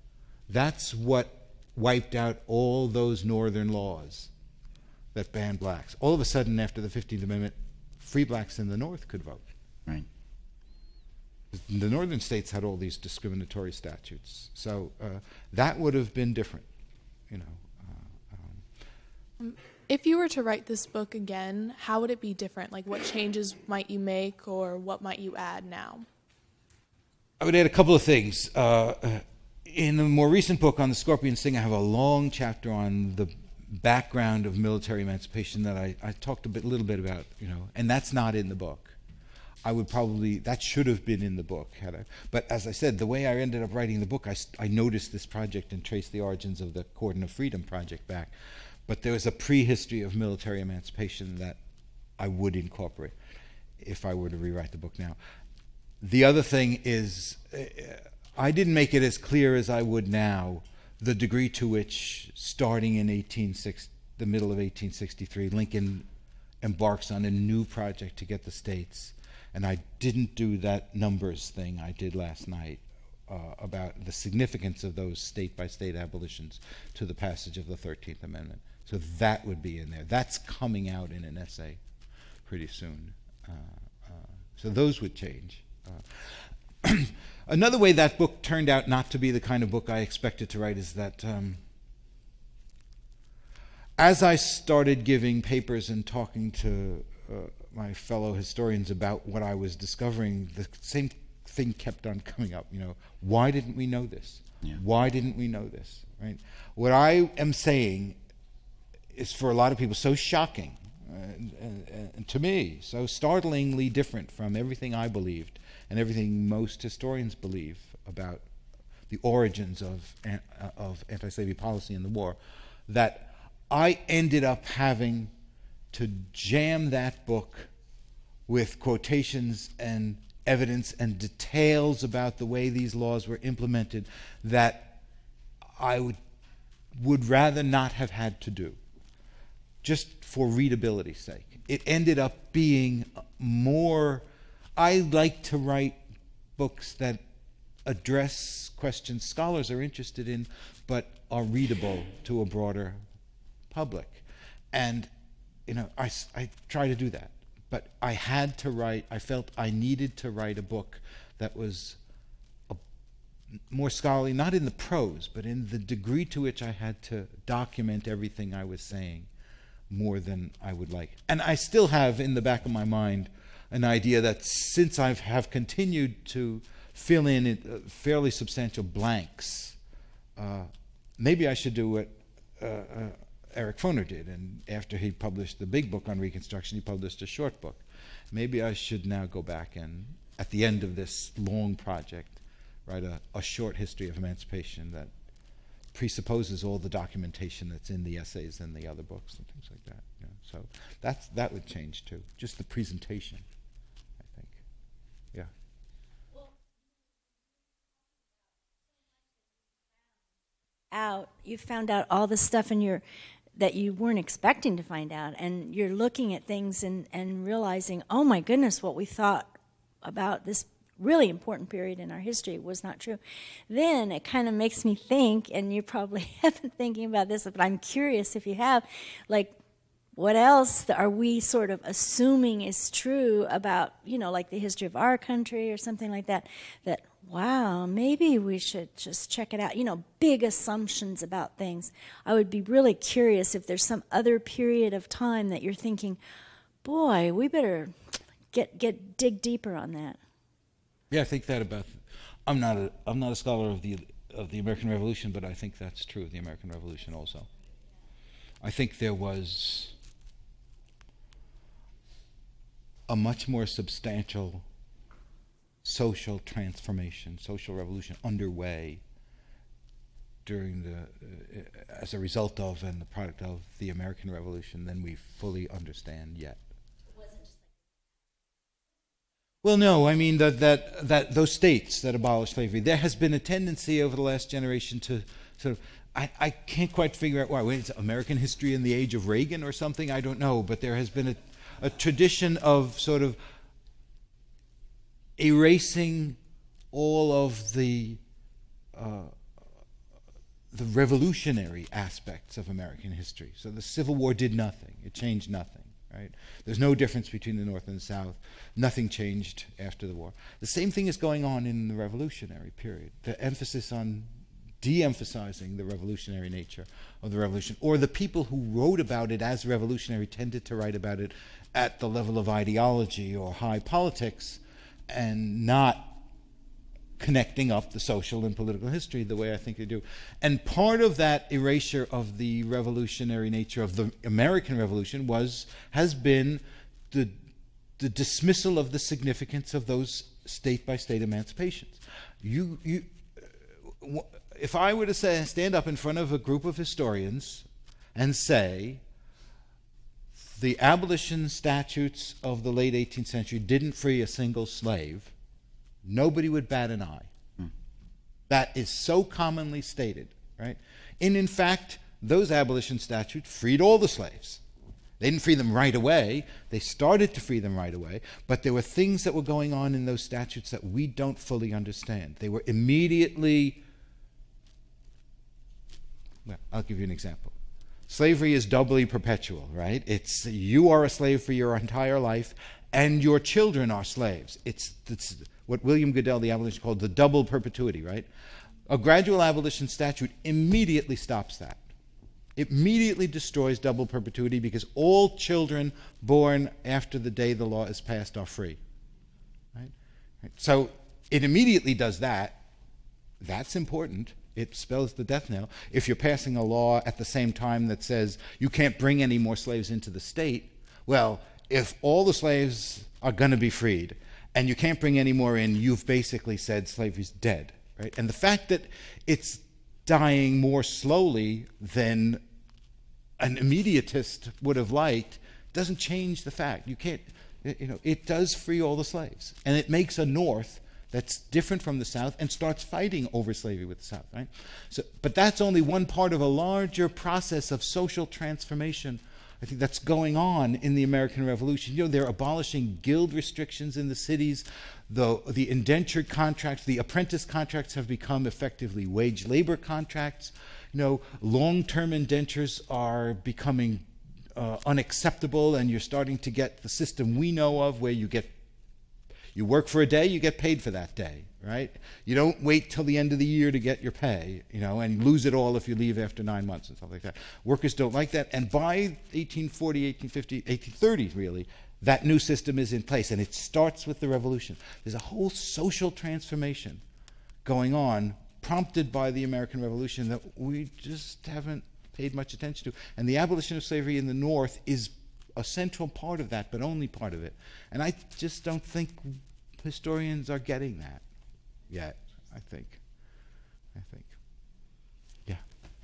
wiped out all those northern laws that banned blacks. All of a sudden, after the 15th Amendment, free blacks in the North could vote. Right. The northern states had all these discriminatory statutes, so that would have been different, you know. If you were to write this book again, how would it be different? Like, what changes might you make, or what might you add now? I would add a couple of things. In a more recent book on the Scorpion Sting, I have a long chapter on the background of military emancipation that I talked a little bit about, you know, and that's not in the book. That should have been in the book. But as I said, the way I ended up writing the book, I noticed this project and traced the origins of the Cordon of Freedom project back. But there was a prehistory of military emancipation that I would incorporate if I were to rewrite the book now. The other thing is, I didn't make it as clear as I would now, the degree to which, starting in the middle of 1863, Lincoln embarks on a new project to get the states. And I didn't do that numbers thing I did last night about the significance of those state-by-state abolitions to the passage of the 13th Amendment. So that would be in there. That's coming out in an essay pretty soon. So those would change. Another way that book turned out not to be the kind of book I expected to write is that as I started giving papers and talking to my fellow historians about what I was discovering, the same thing kept on coming up. You know, why didn't we know this? Yeah. Why didn't we know this? Right? What I am saying is, for a lot of people, so shocking, and to me, so startlingly different from everything I believed and everything most historians believe about the origins of anti-slavery policy in the war, that I ended up having to jam that book with quotations and evidence and details about the way these laws were implemented that I would rather not have had to do, just for readability's sake. It ended up being more, I like to write books that address questions scholars are interested in, but are readable to a broader public. And you know, I try to do that, but I had to write, I felt I needed to write a book that was more scholarly, not in the prose, but in the degree to which I had to document everything I was saying more than I would like. And I still have in the back of my mind an idea that since I have continued to fill in fairly substantial blanks, maybe I should do what Eric Foner did, and after he published the big book on Reconstruction, he published a short book. Maybe I should now go back and, at the end of this long project, write a short history of emancipation that presupposes all the documentation that's in the essays and the other books and things like that. You know. So that would change too, just the presentation, I think. Yeah. You found out all the stuff that you weren't expecting to find out, and you're looking at things and realizing, oh my goodness, what we thought about this really important period in our history was not true. Then it kind of makes me think, and you probably have been thinking about this, but I'm curious if you have, like, what else are we sort of assuming is true about, like the history of our country or something like that, that, wow, maybe we should just check it out. Big assumptions about things. I would be really curious if there's some other period of time that you're thinking, boy, we better dig deeper on that. Yeah, I think that about. I'm not a scholar of the American Revolution, but I think that's true of the American Revolution also. I think there was a much more substantial social transformation, social revolution underway during as a result of and the product of the American Revolution than we fully understand yet. Well, no, I mean that those states that abolished slavery, there has been a tendency over the last generation to sort of, I can't quite figure out why. It's American history in the age of Reagan or something, I don't know, but there has been a tradition of sort of erasing all of the revolutionary aspects of American history. So the Civil War did nothing. It changed nothing. Right? There's no difference between the North and the South. Nothing changed after the war. The same thing is going on in the revolutionary period. The emphasis on de-emphasizing the revolutionary nature of the revolution, or the people who wrote about it as revolutionary tended to write about it at the level of ideology or high politics and not connecting up the social and political history the way I think they do. And part of that erasure of the revolutionary nature of the American Revolution has been the dismissal of the significance of those state-by-state emancipations. If I were to stand up in front of a group of historians and say the abolition statutes of the late 18th century didn't free a single slave, nobody would bat an eye. That is so commonly stated, right? And in fact, those abolition statutes freed all the slaves. They didn't free them right away. They started to free them right away, but there were things that were going on in those statutes that we don't fully understand. They were immediately, well, I'll give you an example. Slavery is doubly perpetual, right? It's you are a slave for your entire life, and your children are slaves. It's what William Goodell, the abolitionist, called the double perpetuity, right? A gradual abolition statute immediately stops that. Immediately destroys double perpetuity because all children born after the day the law is passed are free. Right? So it immediately does that. That's important. It spells the death knell. If you're passing a law at the same time that says you can't bring any more slaves into the state, well, if all the slaves are going to be freed and you can't bring any more in, you've basically said slavery's dead, right? And the fact that it's dying more slowly than an immediatist would have liked doesn't change the fact. You can't, it does free all the slaves. And it makes a North that's different from the South and starts fighting over slavery with the South, right? So, but that's only one part of a larger process of social transformation, I think, that's going on in the American Revolution. They're abolishing guild restrictions in the cities. The indentured contracts, the apprentice contracts have become effectively wage labor contracts. Long-term indentures are becoming unacceptable, and you're starting to get the system we know of where you work for a day, you get paid for that day, right? You don't wait till the end of the year to get your pay, and lose it all if you leave after 9 months and stuff like that. Workers don't like that, and by 1840, 1850, 1830, really, that new system is in place, and it starts with the revolution. There's a whole social transformation going on, prompted by the American Revolution, that we just haven't paid much attention to. And the abolition of slavery in the North is a central part of that, but only part of it. And I just don't think historians are getting that yet, I think. Yeah.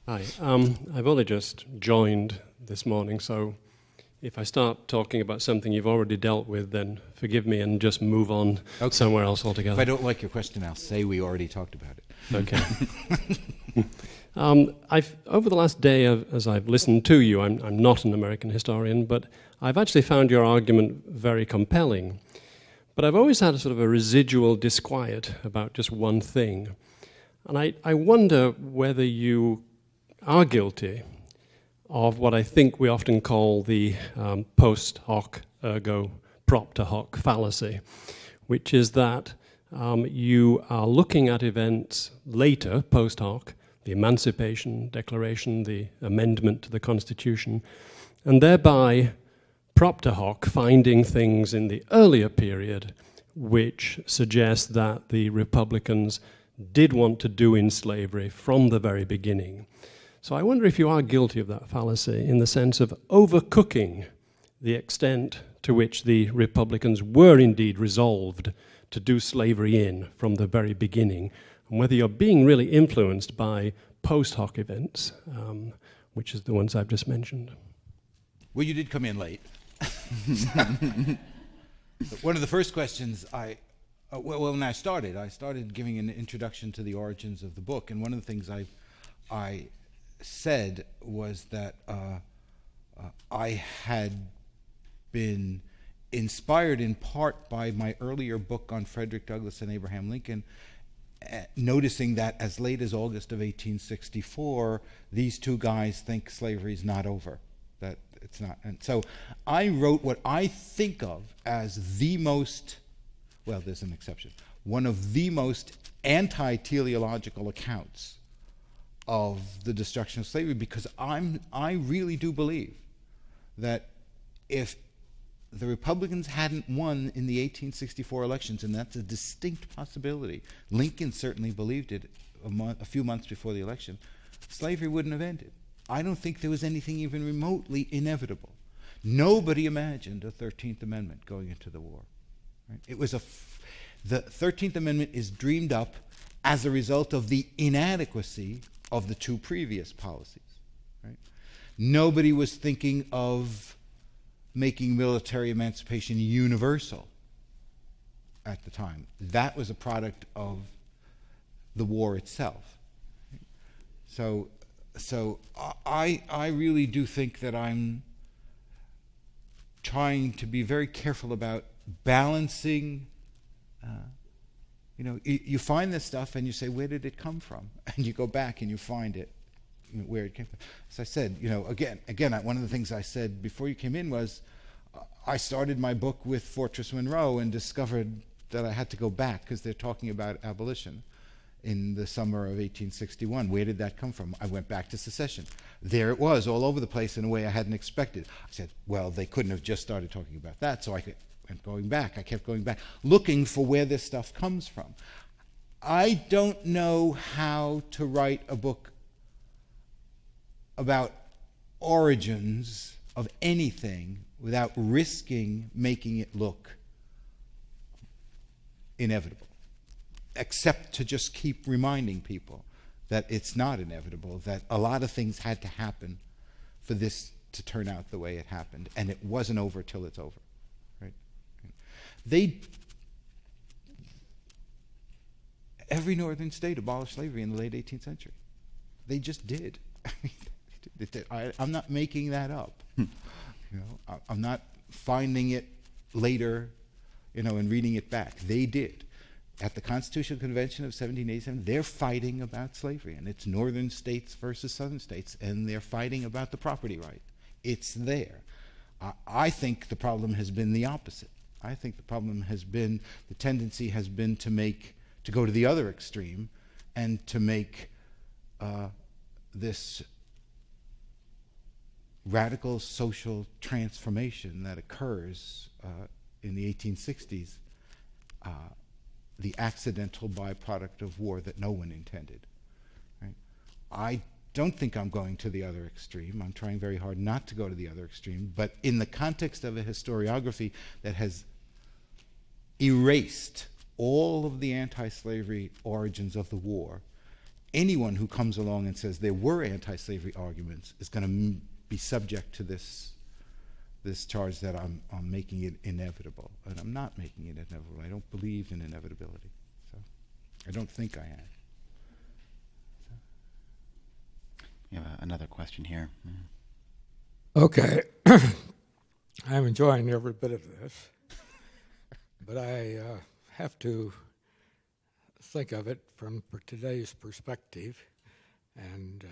Hi. I've only just joined this morning, so if I start talking about something you've already dealt with, then forgive me and just move on somewhere else altogether. If I don't like your question, I'll say we already talked about it. Okay. Over the last day, as I've listened to you, I'm not an American historian, but I've actually found your argument very compelling. But I've always had a sort of a residual disquiet about just one thing. And I wonder whether you are guilty of what I think we often call the post hoc ergo propter hoc fallacy, which is that you are looking at events later, post hoc, the Emancipation Declaration, the amendment to the Constitution, and thereby propter hoc finding things in the earlier period which suggest that the Republicans did want to do in slavery from the very beginning. So I wonder if you are guilty of that fallacy in the sense of overcooking the extent to which the Republicans were indeed resolved to do slavery in from the very beginning, and whether you're being really influenced by post hoc events, which is the ones I've just mentioned. Well, you did come in late. One of the first questions when I started giving an introduction to the origins of the book, and one of the things I said was that I had been inspired in part by my earlier book on Frederick Douglass and Abraham Lincoln, noticing that as late as August of 1864, these two guys think slavery is not over, that it's not. And so I wrote what I think of as the most, well, there's an exception, one of the most anti-teleological accounts of the destruction of slavery, because I really do believe that if the Republicans hadn't won in the 1864 elections, and that's a distinct possibility, Lincoln certainly believed it a few months before the election, slavery wouldn't have ended. I don't think there was anything even remotely inevitable. Nobody imagined a 13th Amendment going into the war. Right? It was the 13th Amendment is dreamed up as a result of the inadequacy of the two previous policies. Right? Nobody was thinking of making military emancipation universal at the time. That was a product of the war itself. So I really do think that I'm trying to be very careful about balancing. You find this stuff and you say, where did it come from? And you go back and you find it, where it came from. As I said, again, one of the things I said before you came in was, I started my book with Fortress Monroe and discovered that I had to go back because they're talking about abolition in the summer of 1861. Where did that come from? I went back to secession. There it was, all over the place in a way I hadn't expected. I said, well, they couldn't have just started talking about that, so I kept going back, looking for where this stuff comes from. I don't know how to write a book about origins of anything without risking making it look inevitable, except to just keep reminding people that it's not inevitable, that a lot of things had to happen for this to turn out the way it happened, and it wasn't over till it's over. Right? Every northern state abolished slavery in the late 18th century. They just did. I'm not making that up. I'm not finding it later, and reading it back. They did. At the Constitutional Convention of 1787, they're fighting about slavery, and it's northern states versus southern states, and they're fighting about the property right. It's there. I think the problem has been the opposite. I think the problem has been, the tendency has been to go to the other extreme and to make this radical social transformation that occurs in the 1860s the accidental byproduct of war that no one intended. Right? I don't think I'm going to the other extreme. I'm trying very hard not to go to the other extreme, but in the context of a historiography that has erased all of the anti-slavery origins of the war anyone who comes along and says there were anti-slavery arguments is going to be subject to this charge that I'm making it inevitable. And I'm not making it inevitable. I don't believe in inevitability. So I don't think I am. We have another question here. Okay. I'm enjoying every bit of this, but I have to think of it from today's perspective, and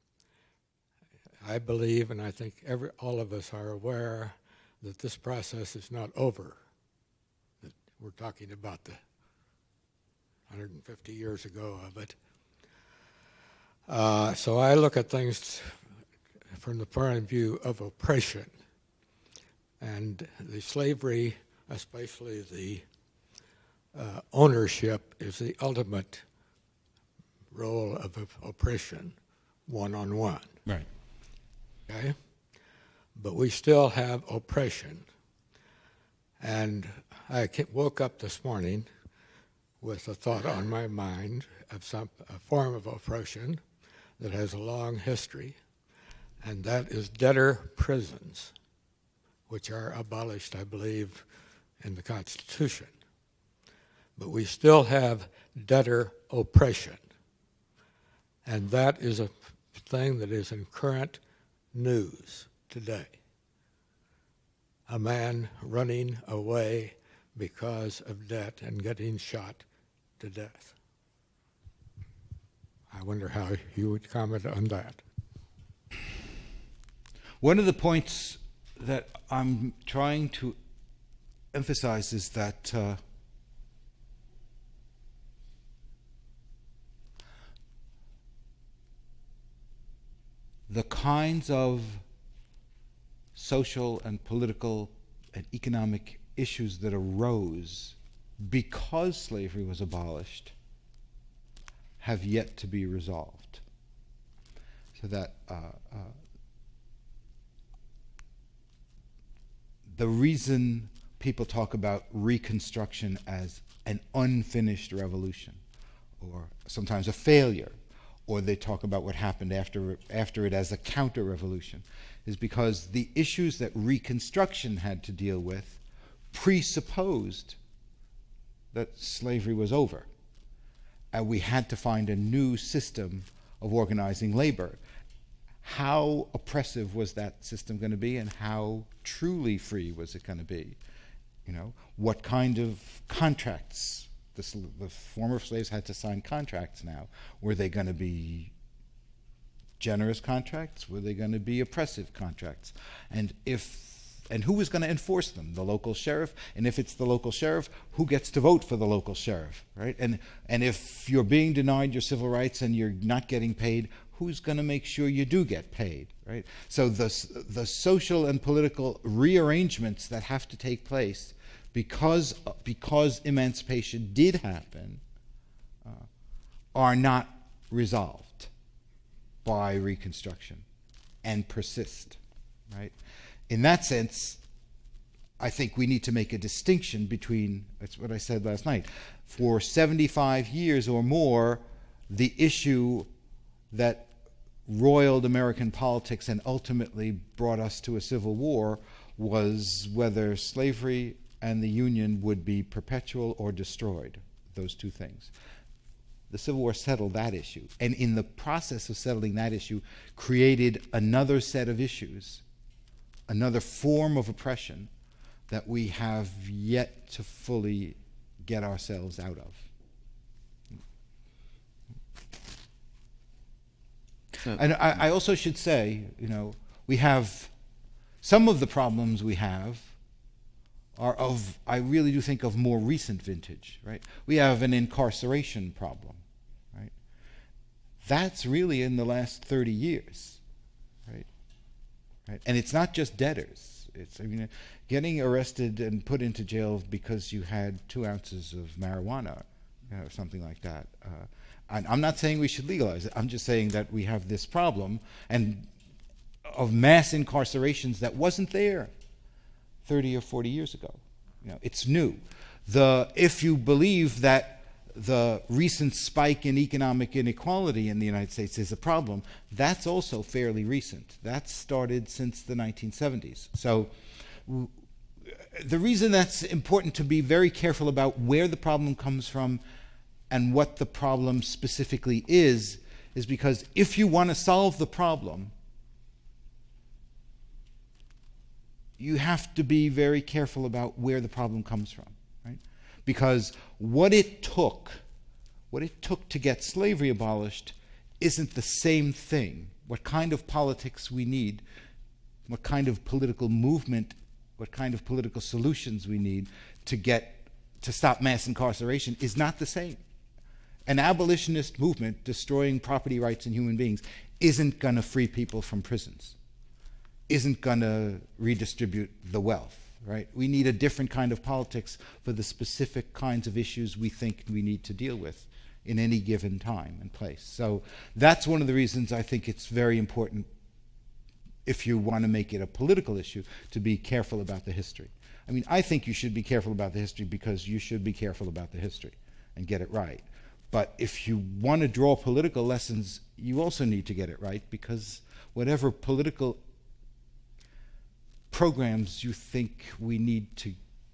I believe, and I think all of us are aware, that this process is not over. That we're talking about the 150 years ago of it. So I look at things from the point of view of oppression, and the slavery, especially the ownership, is the ultimate role of oppression, one-on-one. Right. Okay? But we still have oppression. And I woke up this morning with a thought on my mind of a form of oppression that has a long history, and that is debtor prisons, which are abolished, I believe, in the Constitution. But we still have debtor oppression, and that is a thing that is in current news today. A man running away because of debt and getting shot to death. I wonder how you would comment on that. One of the points that I'm trying to emphasize is that the kinds of social and political and economic issues that arose because slavery was abolished have yet to be resolved. So that the reason people talk about Reconstruction as an unfinished revolution, or sometimes a failure, or they talk about what happened after it as a counter-revolution, is because the issues that Reconstruction had to deal with presupposed that slavery was over. And we had to find a new system of organizing labor. How oppressive was that system going to be, and how truly free was it going to be? You know, what kind of contracts? The former slaves had to sign contracts now. Were they going to be generous contracts? Were they going to be oppressive contracts? And who was going to enforce them? The local sheriff? And if it's the local sheriff, who gets to vote for the local sheriff, right? And if you're being denied your civil rights and you're not getting paid, who's going to make sure you do get paid, right? So the social and political rearrangements that have to take place because emancipation did happen are not resolved by Reconstruction and persist, right? In that sense, I think we need to make a distinction between, that's what I said last night, for 75 years or more, the issue that roiled American politics and ultimately brought us to a civil war was whether slavery and the Union would be perpetual or destroyed, those two things. The Civil War settled that issue, and in the process of settling that issue, created another set of issues, another form of oppression that we have yet to fully get ourselves out of. And I also should say, you know, we have some of the problems we have are of, I really do think, of more recent vintage, right? We have an incarceration problem, right? That's really in the last 30 years, right? And it's not just debtors. It's, I mean, getting arrested and put into jail because you had 2 ounces of marijuana, you know, or something like that. And I'm not saying we should legalize it. I'm just saying that we have this problem and of mass incarcerations that wasn't there 30 or 40 years ago. You know, it's new. If you believe that the recent spike in economic inequality in the United States is a problem, that's also fairly recent. That started since the 1970s. So the reason that's important to be very careful about where the problem comes from and what the problem specifically is because if you want to solve the problem, you have to be very careful about where the problem comes from, right? Because what it took to get slavery abolished isn't the same thing. What kind of politics we need, what kind of political movement, what kind of political solutions we need to stop mass incarceration is not the same. An abolitionist movement destroying property rights and human beings isn't going to free people from prisons, isn't going to redistribute the wealth, right? We need a different kind of politics for the specific kinds of issues we think we need to deal with in any given time and place. So that's one of the reasons I think it's very important, if you want to make it a political issue, to be careful about the history. I mean, I think you should be careful about the history because you should be careful about the history and get it right. But if you want to draw political lessons, you also need to get it right, because whatever political programs you think we need to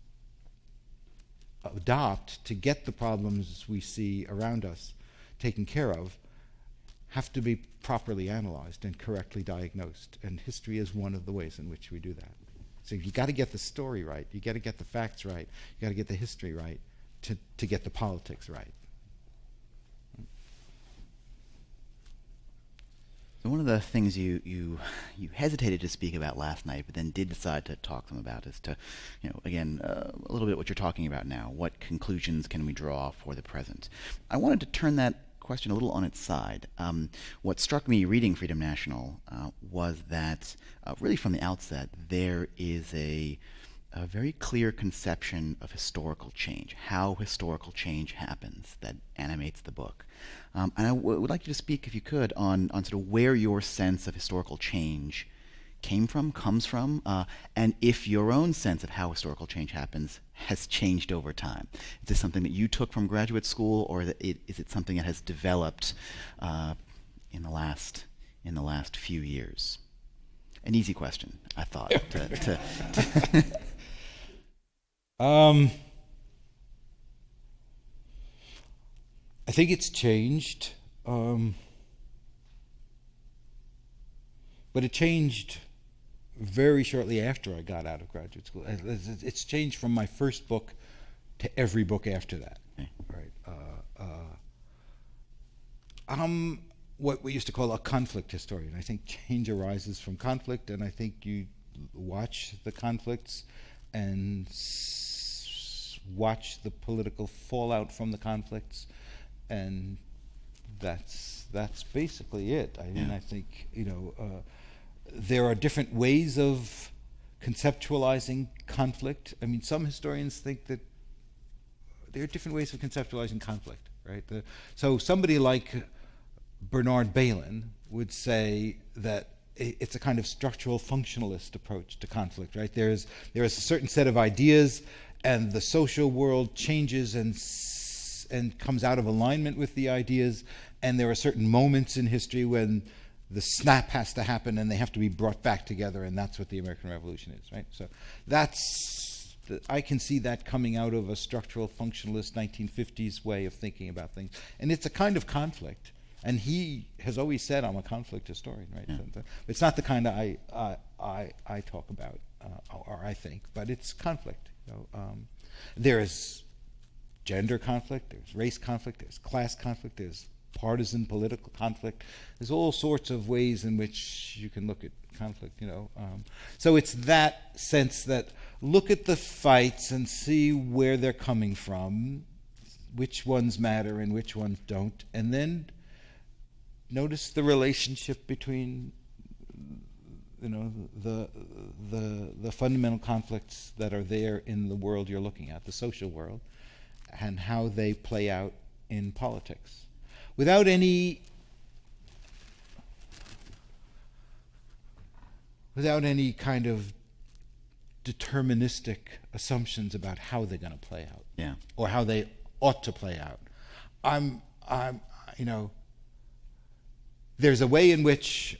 adopt to get the problems we see around us taken care of have to be properly analyzed and correctly diagnosed. And history is one of the ways in which we do that. So you got to get the story right, you got to get the facts right, you got to get the history right to get the politics right. So one of the things you hesitated to speak about last night, but then did decide to talk to them about, is to, again, a little bit what you're talking about now. What conclusions can we draw for the present? I wanted to turn that question a little on its side. What struck me reading Freedom National was that really from the outset there is a very clear conception of historical change, how historical change happens, that animates the book. And I would like you to speak, if you could, on sort of where your sense of historical change came from, comes from, and if your own sense of how historical change happens has changed over time. Is this something that you took from graduate school, or is it something that has developed in the last few years? An easy question, I thought. I think it's changed, but it changed very shortly after I got out of graduate school. It's changed from my first book to every book after that. Okay. Right? I'm what we used to call a conflict historian. I think change arises from conflict, and I think you watch the conflicts and watch the political fallout from the conflicts, and that's basically it. I mean, I think there are different ways of conceptualizing conflict. I mean, some historians think that there are different ways of conceptualizing conflict, right? So somebody like Bernard Bailyn would say that it's a kind of structural functionalist approach to conflict, right? There is a certain set of ideas, and the social world changes and comes out of alignment with the ideas, and there are certain moments in history when the snap has to happen and they have to be brought back together, and that's what the American Revolution is, right? So I can see that coming out of a structural functionalist 1950s way of thinking about things, and it's a kind of conflict. And he has always said, I'm a conflict historian, right? Yeah. So it's not the kind I talk about or I think, but it's conflict. There is gender conflict, there's race conflict, there's class conflict, there's partisan political conflict. There's all sorts of ways in which you can look at conflict, So it's that sense that look at the fights and see where they're coming from, which ones matter and which ones don't, and then notice the relationship between the fundamental conflicts that are there in the world you're looking at, the social world, and how they play out in politics. Without any kind of deterministic assumptions about how they're going to play out, or how they ought to play out. you know, there's a way in which,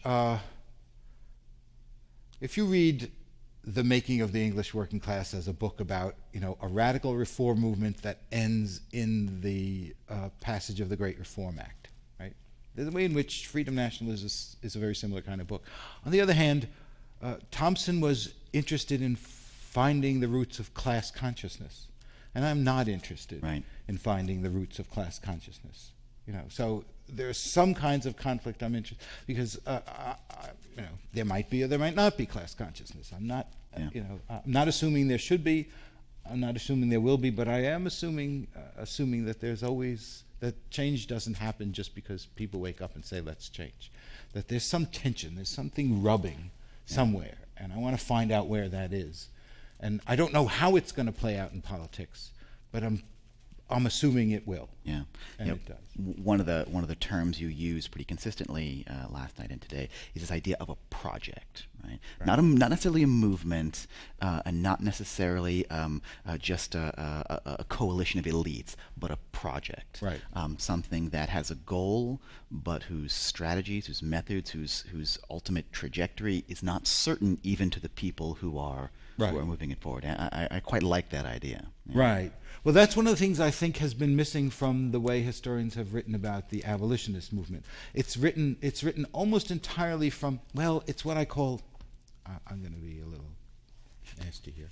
if you read The Making of the English Working Class as a book about, you know, a radical reform movement that ends in the passage of the Great Reform Act, right? There's a way in which Freedom Nationalism is a very similar kind of book. On the other hand, Thompson was interested in finding the roots of class consciousness, and I'm not interested in finding the roots of class consciousness. You know, so there's some kinds of conflict I'm interested, because you know, there might be or there might not be class consciousness. I'm not, you know, I'm not assuming there should be. I'm not assuming there will be, but I am assuming that there's always, that change doesn't happen just because people wake up and say let's change. That there's some tension, there's something rubbing somewhere, and I want to find out where that is. And I don't know how it's going to play out in politics, but I'm assuming it will. Yeah, and it does. One of the terms you use pretty consistently last night and today is this idea of a project, right? Not necessarily a movement, and not necessarily just a coalition of elites, but a project. Right. Something that has a goal, but whose strategies, whose methods, whose ultimate trajectory is not certain even to the people who are moving it forward. I quite like that idea. Yeah. Right. Well, that's one of the things I think has been missing from the way historians have written about the abolitionist movement. It's written almost entirely from, well, it's what I call, I'm going to be a little nasty here.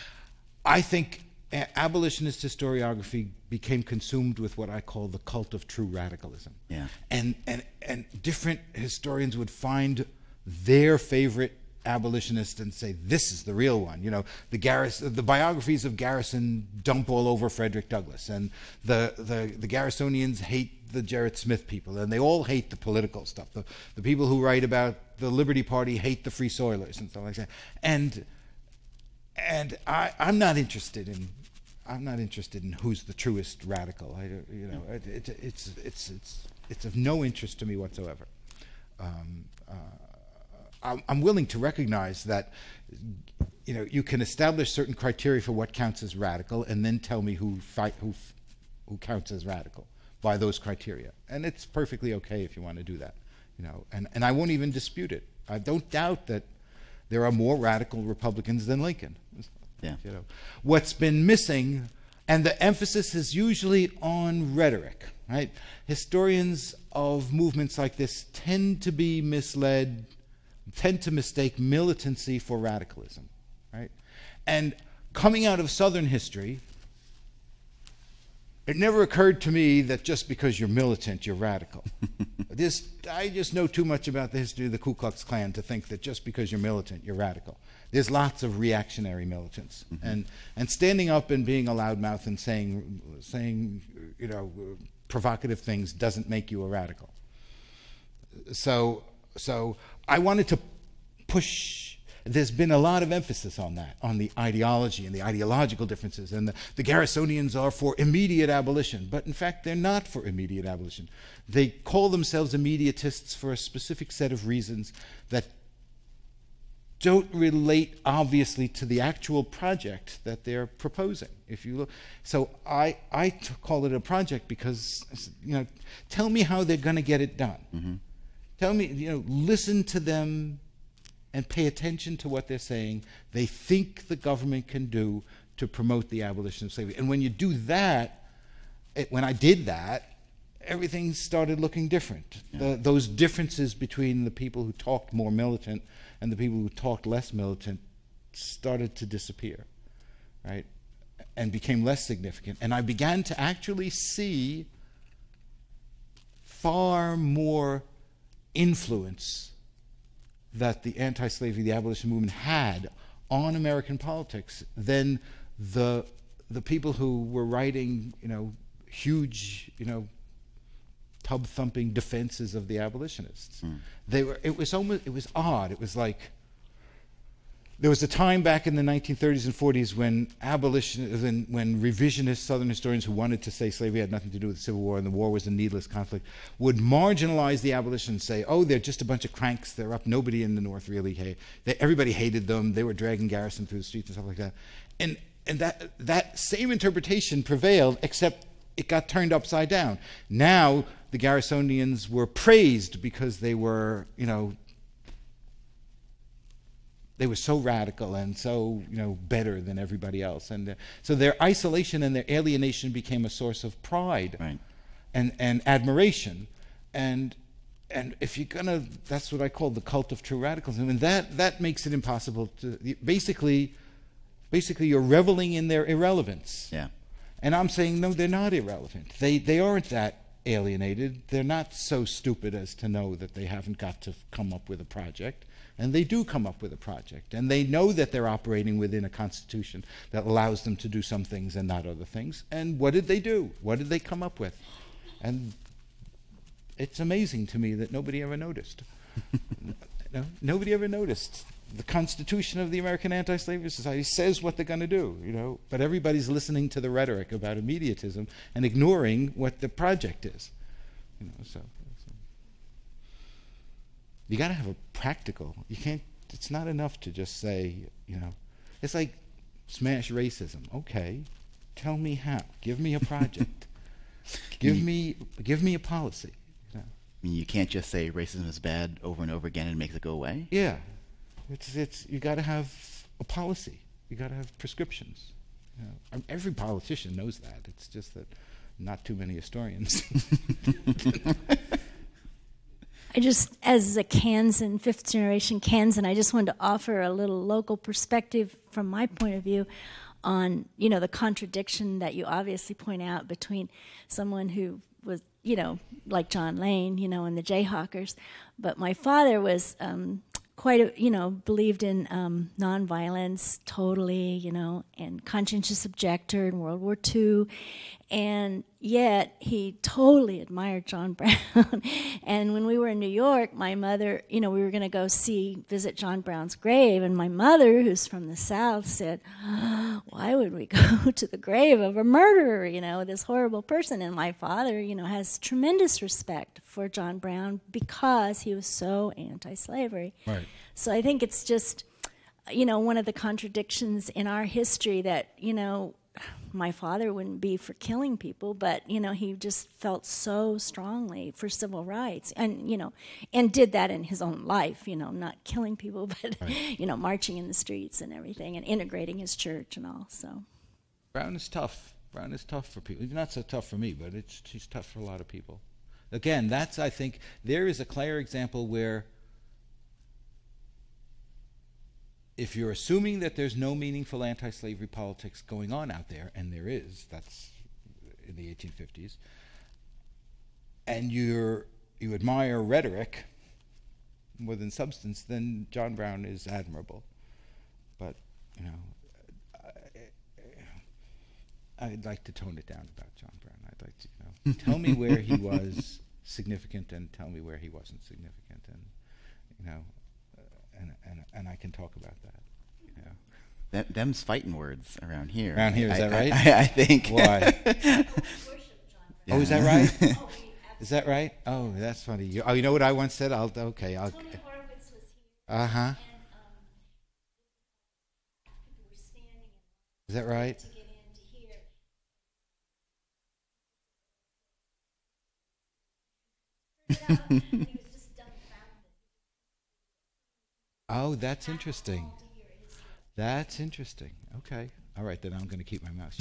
I think abolitionist historiography became consumed with what I call the cult of true radicalism. Yeah. And different historians would find their favorite abolitionist and say, this is the real one. You know, the biographies of Garrison dump all over Frederick Douglass, and the Garrisonians hate the Gerrit Smith people, and they all hate the political stuff. The people who write about the Liberty Party hate the Free Soilers and stuff like that. And I'm not interested in who's the truest radical. It's of no interest to me whatsoever. I'm willing to recognize that, you know, you can establish certain criteria for what counts as radical, and then tell me who counts as radical by those criteria, and it's perfectly okay if you want to do that, you know. And I won't even dispute it. I don't doubt that there are more radical Republicans than Lincoln. Yeah. You know, what's been missing, and the emphasis is usually on rhetoric, right? Historians of movements like this tend to be misled. Tend to mistake militancy for radicalism, right? And coming out of Southern history, it never occurred to me that just because you're militant, you're radical. I just know too much about the history of the Ku Klux Klan to think that just because you're militant, you're radical. There's lots of reactionary militants, and standing up and being a loudmouth and saying you know, provocative things doesn't make you a radical. So I wanted to push. There's been a lot of emphasis on that, on the ideology and the ideological differences, and the Garrisonians are for immediate abolition, but in fact they're not for immediate abolition. They call themselves immediatists for a specific set of reasons that don't relate obviously to the actual project that they're proposing. If you look, so I call it a project because, you know, tell me how they're going to get it done. Tell me, you know, listen to them and pay attention to what they're saying. They think the government can do to promote the abolition of slavery. And when you do that, when I did that, everything started looking different. Yeah. Those differences between the people who talked more militant and the people who talked less militant started to disappear, right? And became less significant. And I began to actually see far more influence that the anti-slavery, the abolition movement had on American politics than the people who were writing, you know, huge, you know, tub-thumping defenses of the abolitionists. It was odd. It was like, there was a time back in the 1930s and 40s when when revisionist Southern historians who wanted to say slavery had nothing to do with the Civil War and the war was a needless conflict would marginalize the abolitionists and say, oh, they're just a bunch of cranks, they're up, nobody in the North really everybody hated them, they were dragging Garrison through the streets and stuff like that. And that same interpretation prevailed, except it got turned upside down. Now the Garrisonians were praised because they were, they were so radical and so, better than everybody else. And so their isolation and their alienation became a source of pride, right, and admiration. And if you're gonna, that's what I call the cult of true radicalism, and that makes it impossible to basically you're reveling in their irrelevance. Yeah. And I'm saying, no, they're not irrelevant. They aren't that alienated. They're not so stupid as to know that they haven't got to come up with a project. And they do come up with a project. And they know that they're operating within a constitution that allows them to do some things and not other things. And what did they do? What did they come up with? And it's amazing to me that nobody ever noticed. No, nobody ever noticed. The Constitution of the American Anti-Slavery Society says what they're going to do, but everybody's listening to the rhetoric about immediatism and ignoring what the project is. So you got to have a practical. You can't. It's not enough to just say, it's like smash racism. Okay, tell me how. Give me a project. give me a policy. I mean, you can't just say racism is bad over and over again and makes it go away. Yeah. It's you got to have a policy. You got to have prescriptions. Every politician knows that. It's just that not too many historians. I just, as a Kansan, fifth generation Kansan, I just wanted to offer a little local perspective from my point of view on, the contradiction that you obviously point out between someone who was, like John Lane, and the Jayhawkers. But my father was believed in nonviolence totally, and conscientious objector in World War II. And yet he totally admired John Brown. And when we were in New York, my mother, we were going to go visit John Brown's grave. And my mother, who's from the South, said, why would we go to the grave of a murderer, this horrible person? And my father, has tremendous respect for John Brown because he was so anti-slavery. Right. So I think it's just, one of the contradictions in our history that, my father wouldn't be for killing people, but, he just felt so strongly for civil rights and, and did that in his own life, not killing people, but, right, marching in the streets and everything and integrating his church and all, so. Brown is tough. Brown is tough for people. He's not so tough for me, but he's tough for a lot of people. Again, I think, there is a clear example where if you're assuming that there's no meaningful anti-slavery politics going on out there, and there is, that's in the 1850s, and you admire rhetoric more than substance, then John Brown is admirable. But, I'd like to tone it down about John Brown. I'd like to, tell me where he was significant and tell me where he wasn't significant, and, and I can talk about that. Them's fighting words around here. Around here, is that right? I think. Why? Oh, is that right? Is that right? Oh, that's funny. You know what I once said? Okay. Uh-huh. Is that right? Oh, that's interesting. That's interesting. Okay. All right, then I'm going to keep my mouth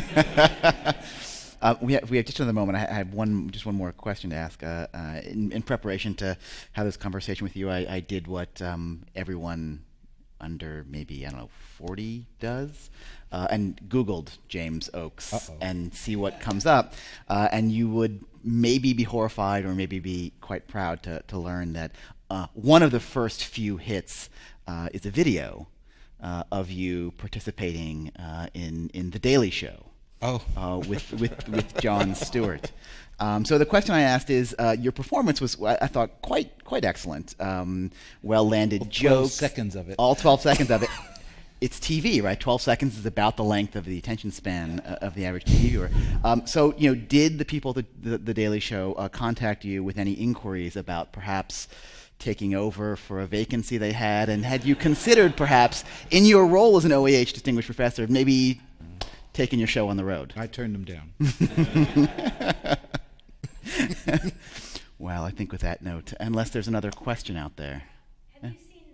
shut. We have just another moment. I have one more question to ask. In preparation to have this conversation with you, I did what everyone under maybe 40 does, and Googled James Oakes and see what comes up. And you would maybe be horrified or maybe be quite proud to learn that one of the first few hits is a video of you participating in The Daily Show. With Jon Stewart. So the question I asked is, your performance was, I thought, quite excellent. Well-landed jokes. 12 seconds of it. All 12 seconds of it. It's TV, right? 12 seconds is about the length of the attention span of the average TV viewer. So, did the people at the Daily Show contact you with any inquiries about perhaps taking over for a vacancy they had? And had you considered perhaps, in your role as an OAH distinguished professor, maybe taking your show on the road? I turned them down. Well, I think with that note, unless there's another question out there. Have you seen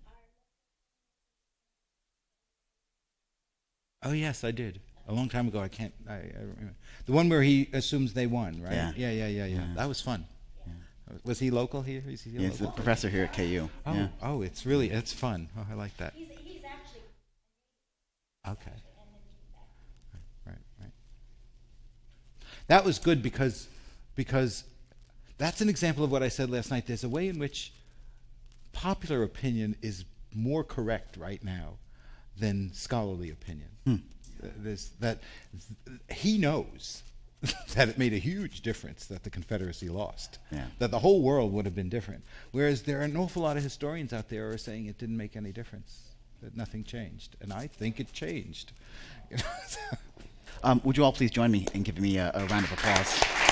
Oh, yes, I did. A long time ago. I remember. The one where he assumes they won, right? Yeah. That was fun. Yeah. Was he local here? Is he He's a professor here at KU. Oh, it's fun. Oh, I like that. He's actually Okay. Right. That was good because that's an example of what I said last night. There's a way in which popular opinion is more correct right now than scholarly opinion. He knows that it made a huge difference that the Confederacy lost, that the whole world would have been different. Whereas there are an awful lot of historians out there who are saying it didn't make any difference, that nothing changed. And I think it changed. Would you all please join me in giving me a round of applause?